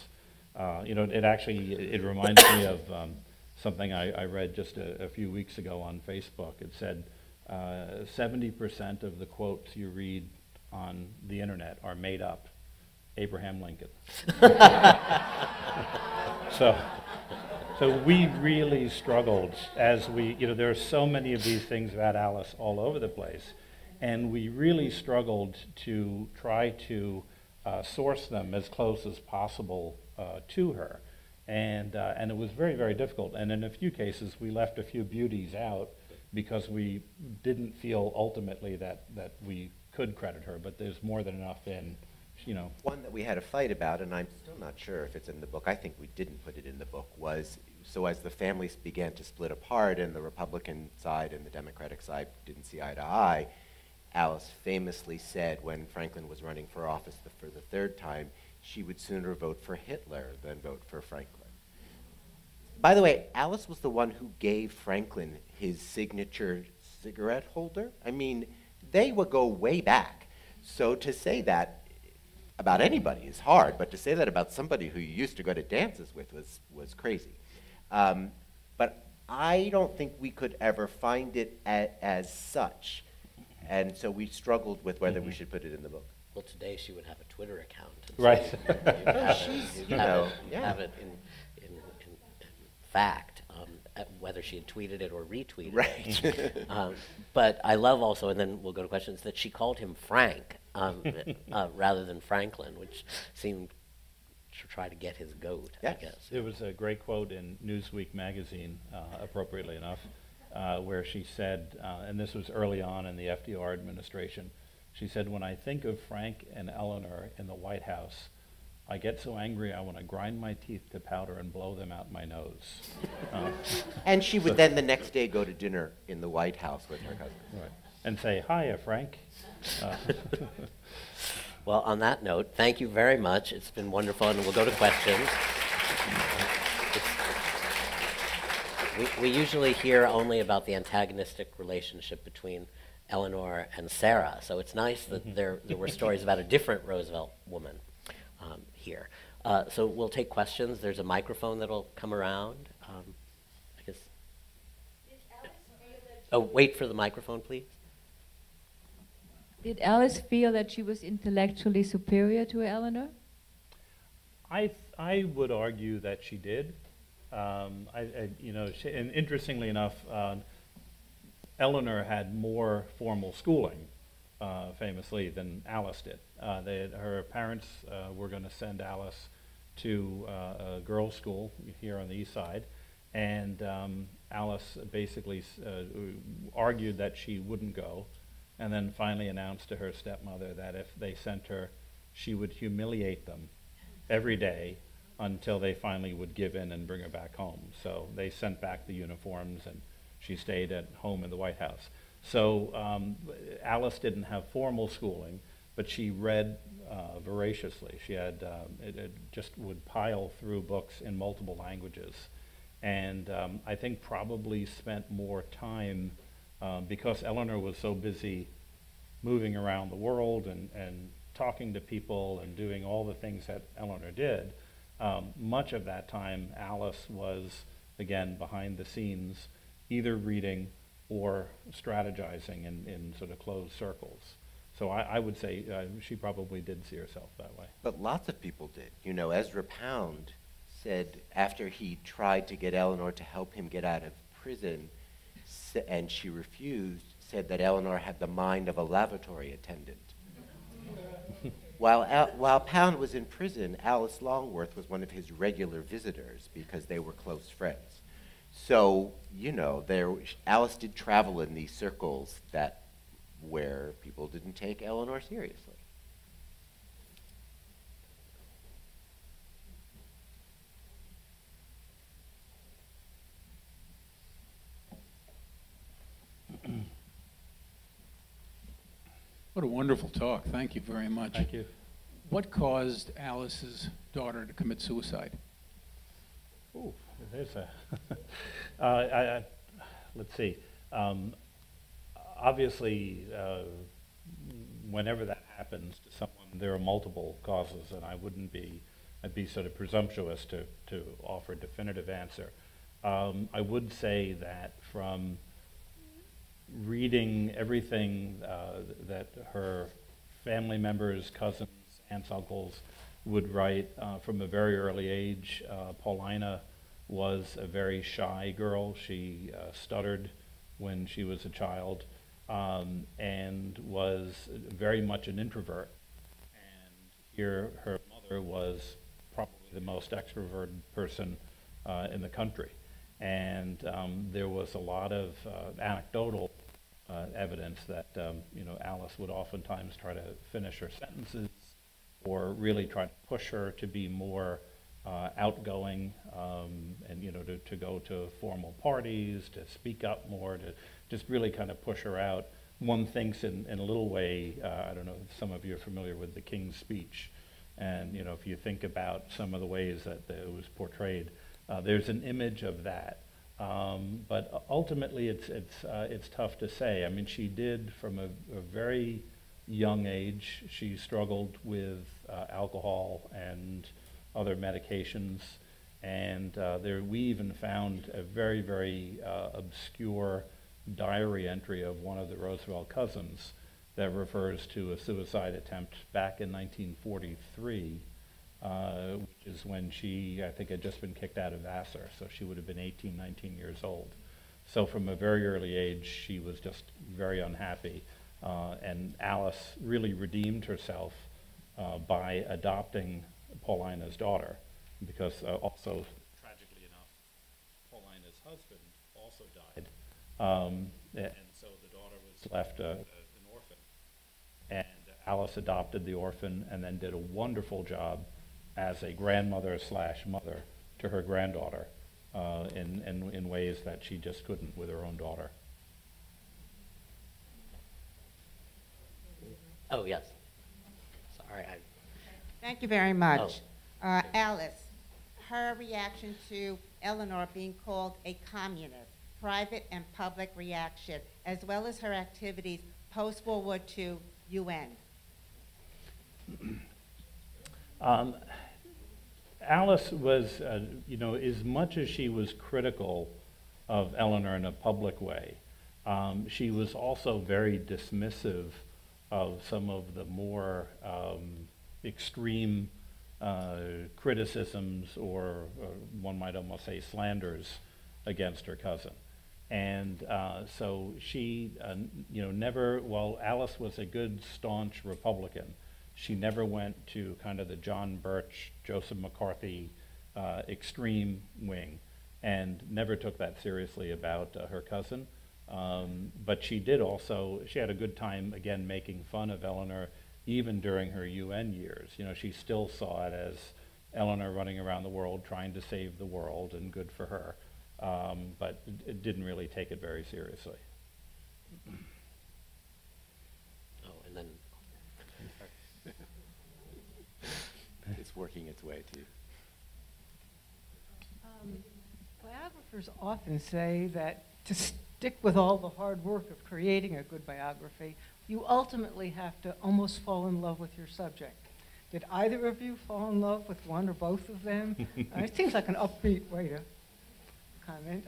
S3: It reminds me of something I read just a few weeks ago on Facebook. It said 70% of the quotes you read on the internet are made up. Abraham Lincoln. So we really struggled as there are so many of these things about Alice all over the place, and we really struggled to try to source them as close as possible to her. And it was very, very difficult. And in a few cases, we left a few beauties out because we didn't feel ultimately that we could credit her, but there's more than enough in, you know.
S4: One that we had a fight about, and I'm still not sure if it's in the book, I think we didn't put it in the book, was so as the families began to split apart and the Republican side and the Democratic side didn't see eye to eye, Alice famously said when Franklin was running for office for the third time, she would sooner vote for Hitler than vote for Franklin. By the way, Alice was the one who gave Franklin his signature cigarette holder. I mean, they would go way back. So to say that about anybody is hard, but to say that about somebody who you used to go to dances with was crazy. But I don't think we could ever find it as such. And so we struggled with whether we should put it in the book.
S2: Well, today she would have a Twitter account.
S3: Right.
S2: Have it in fact, whether she had tweeted it or retweeted it.
S4: Right.
S2: But I love also, and then we'll go to questions, that she called him Frank rather than Franklin, which seemed to try to get his goat,
S4: Yes.
S2: I guess.
S3: There was a great quote in Newsweek magazine, appropriately enough, where she said, and this was early on in the FDR administration, she said, "When I think of Frank and Eleanor in the White House, I get so angry I want to grind my teeth to powder and blow them out my nose."
S4: And she would then the next day go to dinner in the White House with her husband.
S3: Right. And say, "Hiya, Frank."
S2: Well, on that note, thank you very much. It's been wonderful, and we'll go to questions. We usually hear only about the antagonistic relationship between Eleanor and Sarah, so it's nice that there were stories about a different Roosevelt woman here. So we'll take questions. There's a microphone that'll come around. I guess. Oh, wait for the microphone, please.
S5: Did Alice feel that she was intellectually superior to Eleanor?
S3: I would argue that she did. And interestingly enough, Eleanor had more formal schooling, famously, than Alice did. Her parents were going to send Alice to a girls' school here on the east side, and Alice basically argued that she wouldn't go, and then finally announced to her stepmother that if they sent her, she would humiliate them every day until they finally would give in and bring her back home. So they sent back the uniforms, and she stayed at home in the White House. So Alice didn't have formal schooling, but she read voraciously. She had it just would pile through books in multiple languages, and I think probably spent more time because Eleanor was so busy moving around the world and talking to people and doing all the things that Eleanor did. Much of that time, Alice was, again, behind the scenes, either reading or strategizing in sort of closed circles. So I would say she probably did see herself that way.
S4: But lots of people did. You know, Ezra Pound said after he tried to get Eleanor to help him get out of prison, and she refused, said that Eleanor had the mind of a lavatory attendant. While Pound was in prison, Alice Longworth was one of his regular visitors because they were close friends. So, you know, Alice did travel in these circles where people didn't take Eleanor seriously.
S6: What a wonderful talk. Thank you very much.
S3: Thank you.
S6: What caused Alice's daughter to commit suicide?
S3: Ooh, there's a. Let's see. Obviously, whenever that happens to someone, there are multiple causes, and I'd be sort of presumptuous to offer a definitive answer. I would say that from reading everything that her family members, cousins, aunts, uncles would write from a very early age. Paulina was a very shy girl. She stuttered when she was a child and was very much an introvert. And here her mother was probably the most extroverted person in the country. And there was a lot of anecdotal evidence that Alice would oftentimes try to finish her sentences or really try to push her to be more outgoing and to go to formal parties, to speak up more, to just really kind of push her out. One thinks in a little way, I don't know if some of you are familiar with the King's Speech, and if you think about some of the ways that it was portrayed, there's an image of that. But ultimately, it's tough to say. I mean, she did from a very young age. She struggled with alcohol and other medications, and we even found a very, very obscure diary entry of one of the Roosevelt cousins that refers to a suicide attempt back in 1943. Which is when she, I think, had just been kicked out of Vassar, so she would have been 18, 19 years old. So from a very early age, she was just very unhappy. And Alice really redeemed herself by adopting Paulina's daughter, because also, tragically enough, Paulina's husband also died. And so the daughter was left an orphan. And Alice adopted the orphan and then did a wonderful job as a grandmother / mother to her granddaughter in ways that she just couldn't with her own daughter.
S2: Oh, yes. Sorry.
S7: Thank you very much. Alice, her reaction to Eleanor being called a communist, private and public reaction, as well as her activities post-World War II UN.
S3: Alice was, as much as she was critical of Eleanor in a public way, she was also very dismissive of some of the more extreme criticisms or one might almost say slanders against her cousin. And so she, never, while Alice was a good, staunch Republican, she never went to kind of the John Birch, Joseph McCarthy extreme wing, and never took that seriously about her cousin. But she did also, she had a good time, again, making fun of Eleanor, even during her UN years. She still saw it as Eleanor running around the world trying to save the world, and good for her. But it didn't really take it very seriously.
S2: Oh, and then
S4: It's working its way to you.
S8: Biographers often say that to stick with all the hard work of creating a good biography, you ultimately have to almost fall in love with your subject. Did either of you fall in love with one or both of them? It seems like an upbeat way to comment.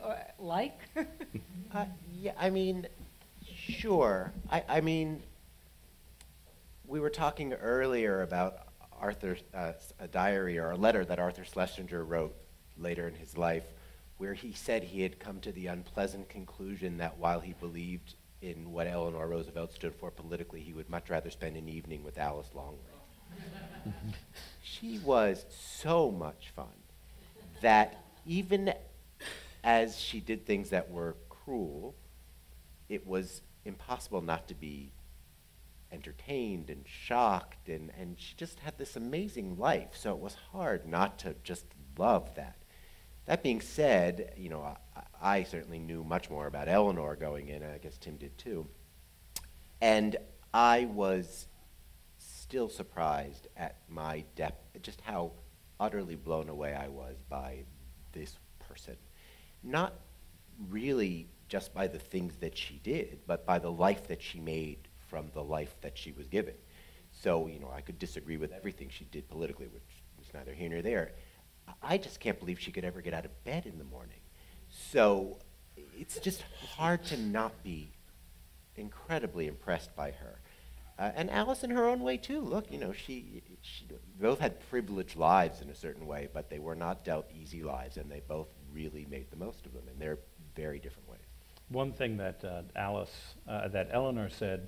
S4: Yeah, I mean, sure. I mean, we were talking earlier about Arthur's a diary or a letter that Arthur Schlesinger wrote later in his life, where he said he had come to the unpleasant conclusion that while he believed in what Eleanor Roosevelt stood for politically, he would much rather spend an evening with Alice Longworth. She was so much fun that even as she did things that were cruel, it was impossible not to be entertained and shocked, and she just had this amazing life, so it was hard not to just love that. That being said, I certainly knew much more about Eleanor going in, and I guess Tim did too, and I was still surprised at my depth, just how utterly blown away I was by this person. Not really just by the things that she did, but by the life that she made from the life that she was given. So, I could disagree with everything she did politically, which was neither here nor there. I just can't believe she could ever get out of bed in the morning. So it's just hard to not be incredibly impressed by her. And Alice in her own way too. Look, she both had privileged lives in a certain way, but they were not dealt easy lives, and they both really made the most of them in their very different ways.
S3: One thing that that Eleanor said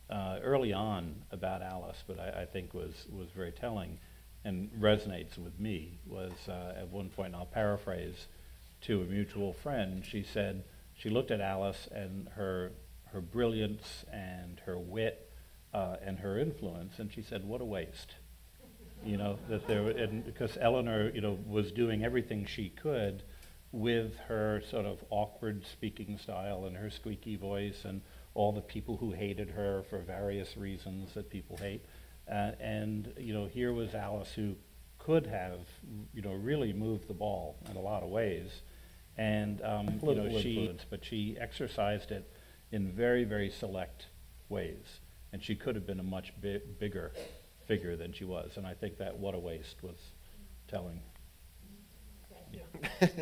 S3: early on about Alice, but I think was very telling and resonates with me, was at one point, and I'll paraphrase, to a mutual friend, she said, she looked at Alice and her brilliance and her wit and her influence, and she said, what a waste. You know, that there, and because Eleanor, you know, was doing everything she could with her sort of awkward speaking style and her squeaky voice and all the people who hated her for various reasons that people hate. And, you know, here was Alice who could have, you know, really moved the ball in a lot of ways. And, you know, but she exercised it in very, very select ways. And she could have been a much bigger figure than she was. And I think that what a waste was telling. Yeah.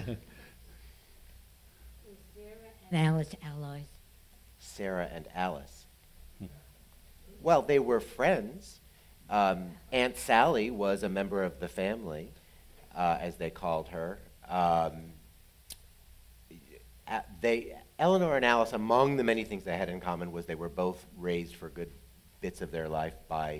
S9: And Alice allies.
S4: Sarah and Alice. Well, they were friends. Aunt Sally was a member of the family, as they called her. Eleanor and Alice, among the many things they had in common was they were both raised for good bits of their life by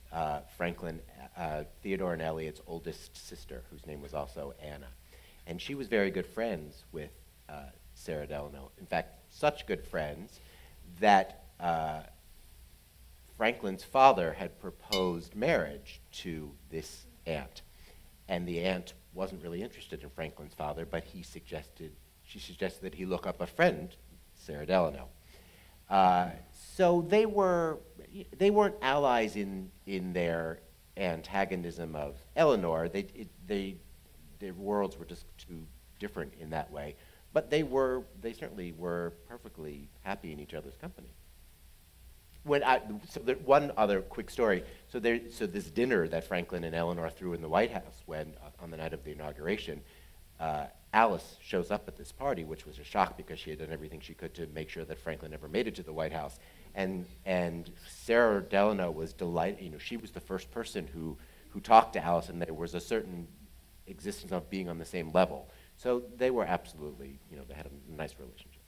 S4: Theodore and Eliot's oldest sister, whose name was also Anna. And she was very good friends with Sarah Delano. In fact, such good friends that Franklin's father had proposed marriage to this aunt. And the aunt wasn't really interested in Franklin's father, but she suggested that he look up a friend, Sarah Delano. So they weren't allies in their antagonism of Eleanor. Their worlds were just too different in that way. But they certainly were perfectly happy in each other's company. One other quick story. So this dinner that Franklin and Eleanor threw in the White House on the night of the inauguration, Alice shows up at this party, which was a shock because she had done everything she could to make sure that Franklin never made it to the White House. And Sarah Delano was delighted. You know, she was the first person who talked to Alice, and there was a certain existence of being on the same level. So they were absolutely, you know, they had a nice relationship.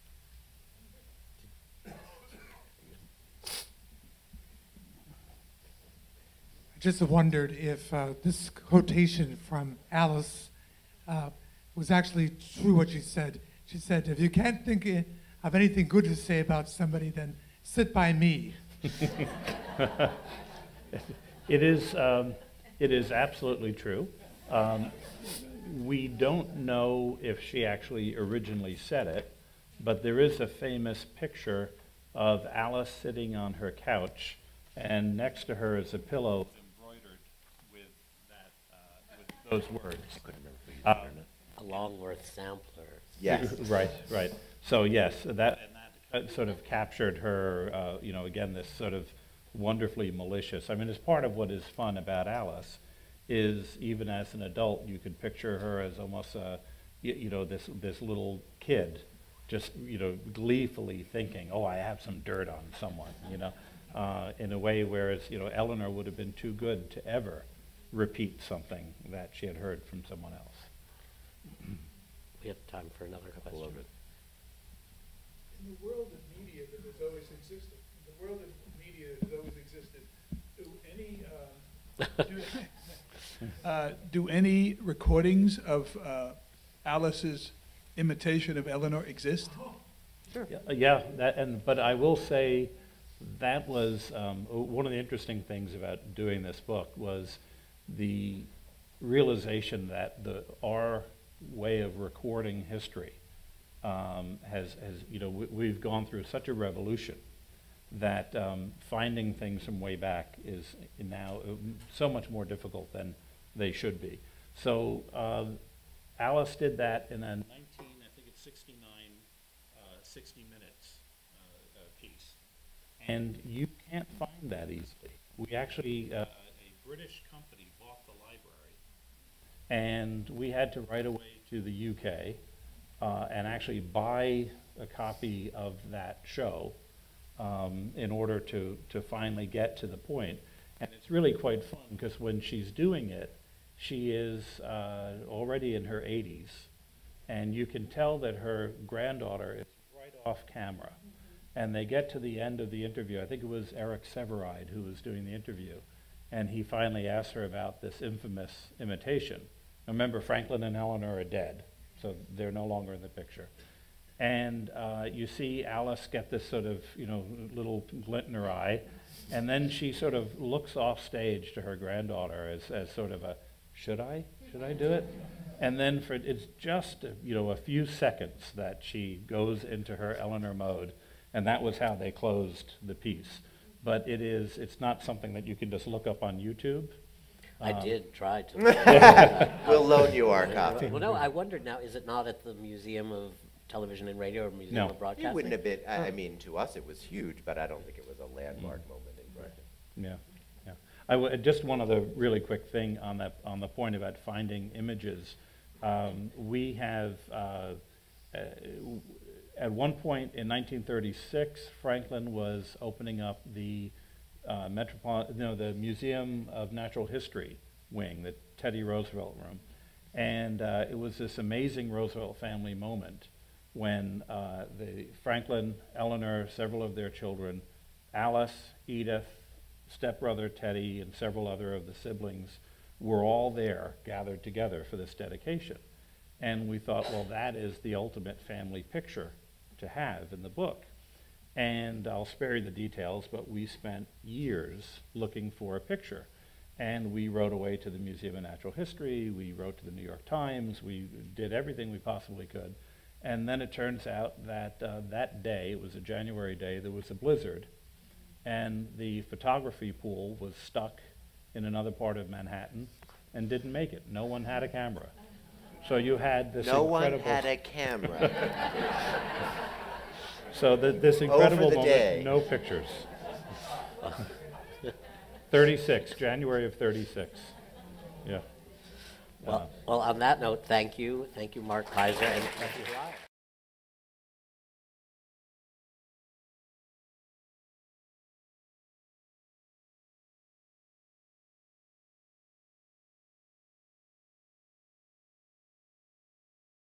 S10: I just wondered if this quotation from Alice was actually true what she said. She said, if you can't think of anything good to say about somebody, then sit by me.
S3: It is absolutely true. We don't know if she actually originally said it, but there is a famous picture of Alice sitting on her couch, and next to her is a pillow embroidered with those words.
S4: I couldn't remember who you said or not.
S2: A Longworth sampler.
S4: Yes.
S3: Right. So yes, that sort of captured her, you know, again, this sort of wonderfully malicious. I mean, it's part of what is fun about Alice is even as an adult, you could picture her as almost you know, this little kid just, you know, gleefully thinking, oh, I have some dirt on someone, you know, in a way whereas, you know, Eleanor would have been too good to ever repeat something that she had heard from someone else.
S2: We have time for another question.
S11: In the world of media that has always existed, do any recordings of Alice's imitation of Eleanor exist?
S3: Sure. Yeah, but I will say that was one of the interesting things about doing this book was the realization that our way of recording history has you know, we've gone through such a revolution that finding things from way back is now so much more difficult than they should be. So Alice did that in a 69 60 minutes piece. And you can't find that easily. We actually, a British company bought the library, and we had to write away to the UK and actually buy a copy of that show in order to finally get to the point. And it's really quite fun because when she's doing it, she is already in her 80s, and you can tell that her granddaughter is right off camera. And they get to the end of the interview. I think it was Eric Severide who was doing the interview. And he finally asked her about this infamous imitation. Now remember, Franklin and Eleanor are dead, so they're no longer in the picture. And you see Alice get this sort of, little glint in her eye, and then she sort of looks off stage to her granddaughter as sort of a, should I do it? And then it's just, a few seconds that she goes into her Eleanor mode, and that was how they closed the piece. But it's not something that you can just look up on YouTube.
S2: I did try to.
S4: We'll loan you our copy.
S2: Well, no, I wondered now, is it not at the Museum of Television and Radio or Museum of Broadcasting?
S4: It wouldn't have been, I mean, to us it was huge, but I don't think it was a landmark moment in Britain.
S3: Yeah. Just one other really quick thing on the point about finding images. We have, at one point in 1936, Franklin was opening up the the Museum of Natural History wing, the Teddy Roosevelt room. And it was this amazing Roosevelt family moment when Franklin, Eleanor, several of their children, Alice, Edith, stepbrother Teddy, and several other of the siblings were all there, gathered together for this dedication. And we thought, well, that is the ultimate family picture to have in the book. And I'll spare you the details, but we spent years looking for a picture. And we wrote away to the Museum of Natural History, we wrote to the New York Times, we did everything we possibly could. And then it turns out that that day, it was a January day, there was a blizzard. And the photography pool was stuck in another part of Manhattan and didn't make it. No one had a camera. So you had this incredible...
S4: No one had a camera.
S3: So this incredible moment,
S4: day.
S3: No pictures. 36, January of 36. Yeah.
S2: Well, on that note, thank you. Thank you, Marc Peyser, and thank you, Dwyer.